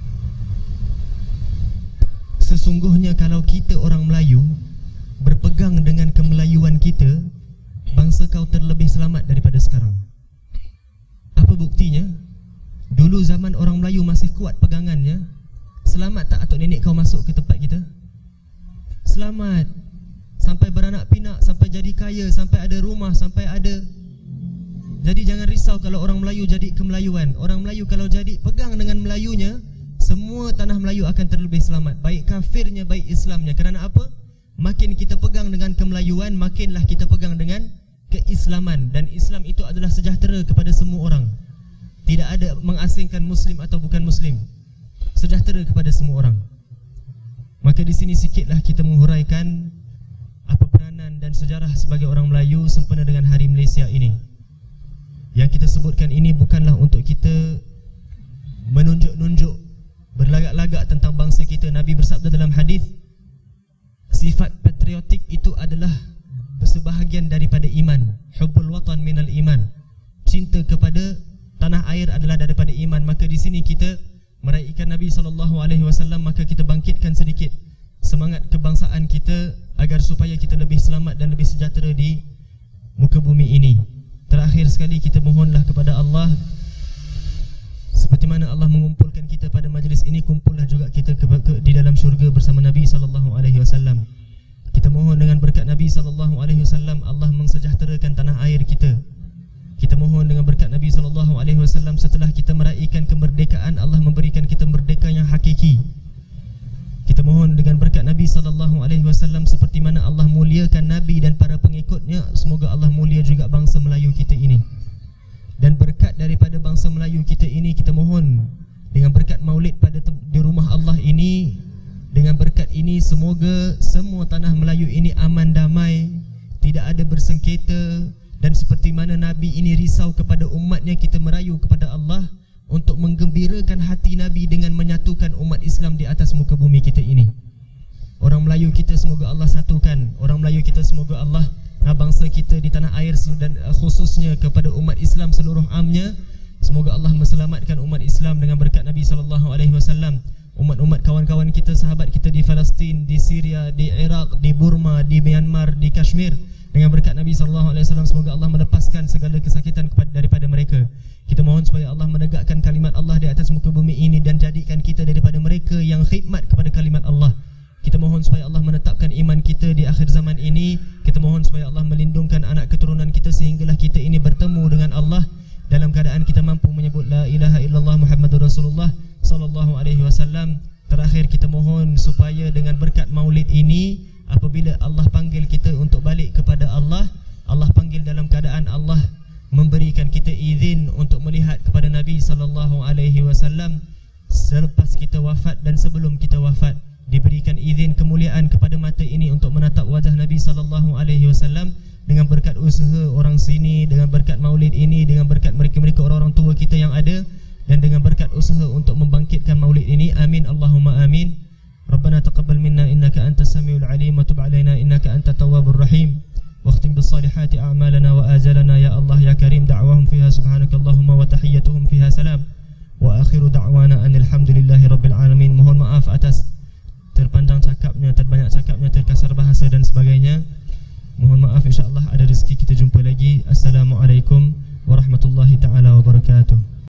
sesungguhnya kalau kita orang Melayu berpegang dengan kemelayuan kita, bangsa kau terlebih selamat daripada sekarang. Apa buktinya? Dulu zaman orang Melayu masih kuat pegangannya, selamat tak atuk nenek kau masuk ke tempat kita? Selamat. Sampai beranak pinak, sampai jadi kaya, sampai ada rumah, sampai ada. Jadi jangan risau kalau orang Melayu jadi kemelayuan. Orang Melayu kalau jadi pegang dengan Melayunya, semua tanah Melayu akan terlebih selamat, baik kafirnya, baik Islamnya. Kerana apa? Makin kita pegang dengan kemelayuan, makinlah kita pegang dengan keislaman. Dan Islam itu adalah sejahtera kepada semua orang. Tidak ada mengasingkan Muslim atau bukan Muslim, sejahtera kepada semua orang. Maka di sini sikitlah kita menghuraikan apa peranan dan sejarah sebagai orang Melayu sempena dengan Hari Malaysia ini. Yang kita sebutkan ini bukanlah untuk kita menunjuk-nunjuk, berlagak-lagak tentang bangsa kita. Nabi bersabda dalam hadis, sifat patriotik itu adalah sebahagian daripada iman. Hubbul watan minal iman. Cinta kepada tanah air adalah daripada iman. Maka di sini kita meraihkan Nabi SAW, maka kita bangkitkan sedikit semangat kebangsaan kita agar supaya kita lebih selamat dan lebih sejahtera di muka bumi ini. Terakhir sekali kita mohonlah kepada Allah, seperti mana Allah mengumpulkan kita pada majlis ini, kumpullah juga kita di dalam syurga bersama Nabi SAW. Kita mohon dengan berkat Nabi SAW, Allah mensejahterakan tanah air kita. Kita mohon dengan berkat Nabi SAW, SAW setelah kita meraihkan kemerdekaan, Allah memberikan kita merdeka yang hakiki. Kita mohon dengan berkat Nabi SAW seperti mana Allah muliakan Nabi dan para pengikutnya, semoga Allah mulia juga bangsa Melayu kita ini. Dan berkat daripada bangsa Melayu kita ini, kita mohon dengan berkat maulid di rumah Allah ini, dengan berkat ini semoga semua tanah Melayu ini aman damai, tidak ada bersengketa. Dan seperti mana Nabi ini risau kepada umatnya, kita merayu kepada Allah untuk menggembirakan hati Nabi dengan menyatukan umat Islam di atas muka bumi kita ini. Orang Melayu kita semoga Allah satukan. Orang Melayu kita semoga Allah, bangsa kita di tanah air dan khususnya kepada umat Islam seluruh amnya, semoga Allah meselamatkan umat Islam dengan berkat Nabi SAW. Umat-umat kawan-kawan kita, sahabat kita di Palestin, di Syria, di Iraq, di Burma, di Myanmar, di Kashmir, dengan berkat Nabi SAW, semoga Allah melepaskan segala kesakitan daripada mereka. Kita mohon supaya Allah menegakkan kalimat Allah di atas muka bumi ini dan jadikan kita daripada mereka yang khidmat kepada kalimat Allah. Kita mohon supaya Allah menetapkan iman kita di akhir zaman ini. Kita mohon supaya Allah melindungkan anak keturunan kita sehinggalah kita ini bertemu dengan Allah dalam keadaan kita mampu menyebut la ilaha illallah Muhammadur Rasulullah sallallahu alaihi wasallam. Terakhir kita mohon supaya dengan berkat maulid ini, apabila Allah panggil kita untuk balik kepada Allah, Allah panggil dalam keadaan Allah memberikan kita izin untuk melihat kepada Nabi sallallahu alaihi wasallam selepas kita wafat dan sebelum kita wafat. Diberikan izin kemuliaan kepada mata ini untuk menatap wajah Nabi sallallahu alaihi wasallam dengan berkat usaha orang sini, dengan berkat maulid ini, dengan berkat mereka-mereka orang-orang tua kita yang ada, dan dengan berkat usaha untuk membangkitkan maulid ini. Amin Allahumma amin. Rabbana taqabbal minna innaka antas samiul alim wa tub alaina innaka antat tawwabur rahim. واختم بالصالحات أعمالنا وآجالنا يا الله يا كريم. دعواهم فيها سبحانك اللهم وتحيتهم فيها سلام وآخر دعوانا أن الحمد لله رب العالمين. Mohon maaf atas terpanjang cakapnya, terbanyak cakapnya, terkasar bahasa dan sebagainya. Mohon maaf, insyaAllah ada rezeki kita jumpa lagi. Assalamualaikum warahmatullahi ta'ala wabarakatuh.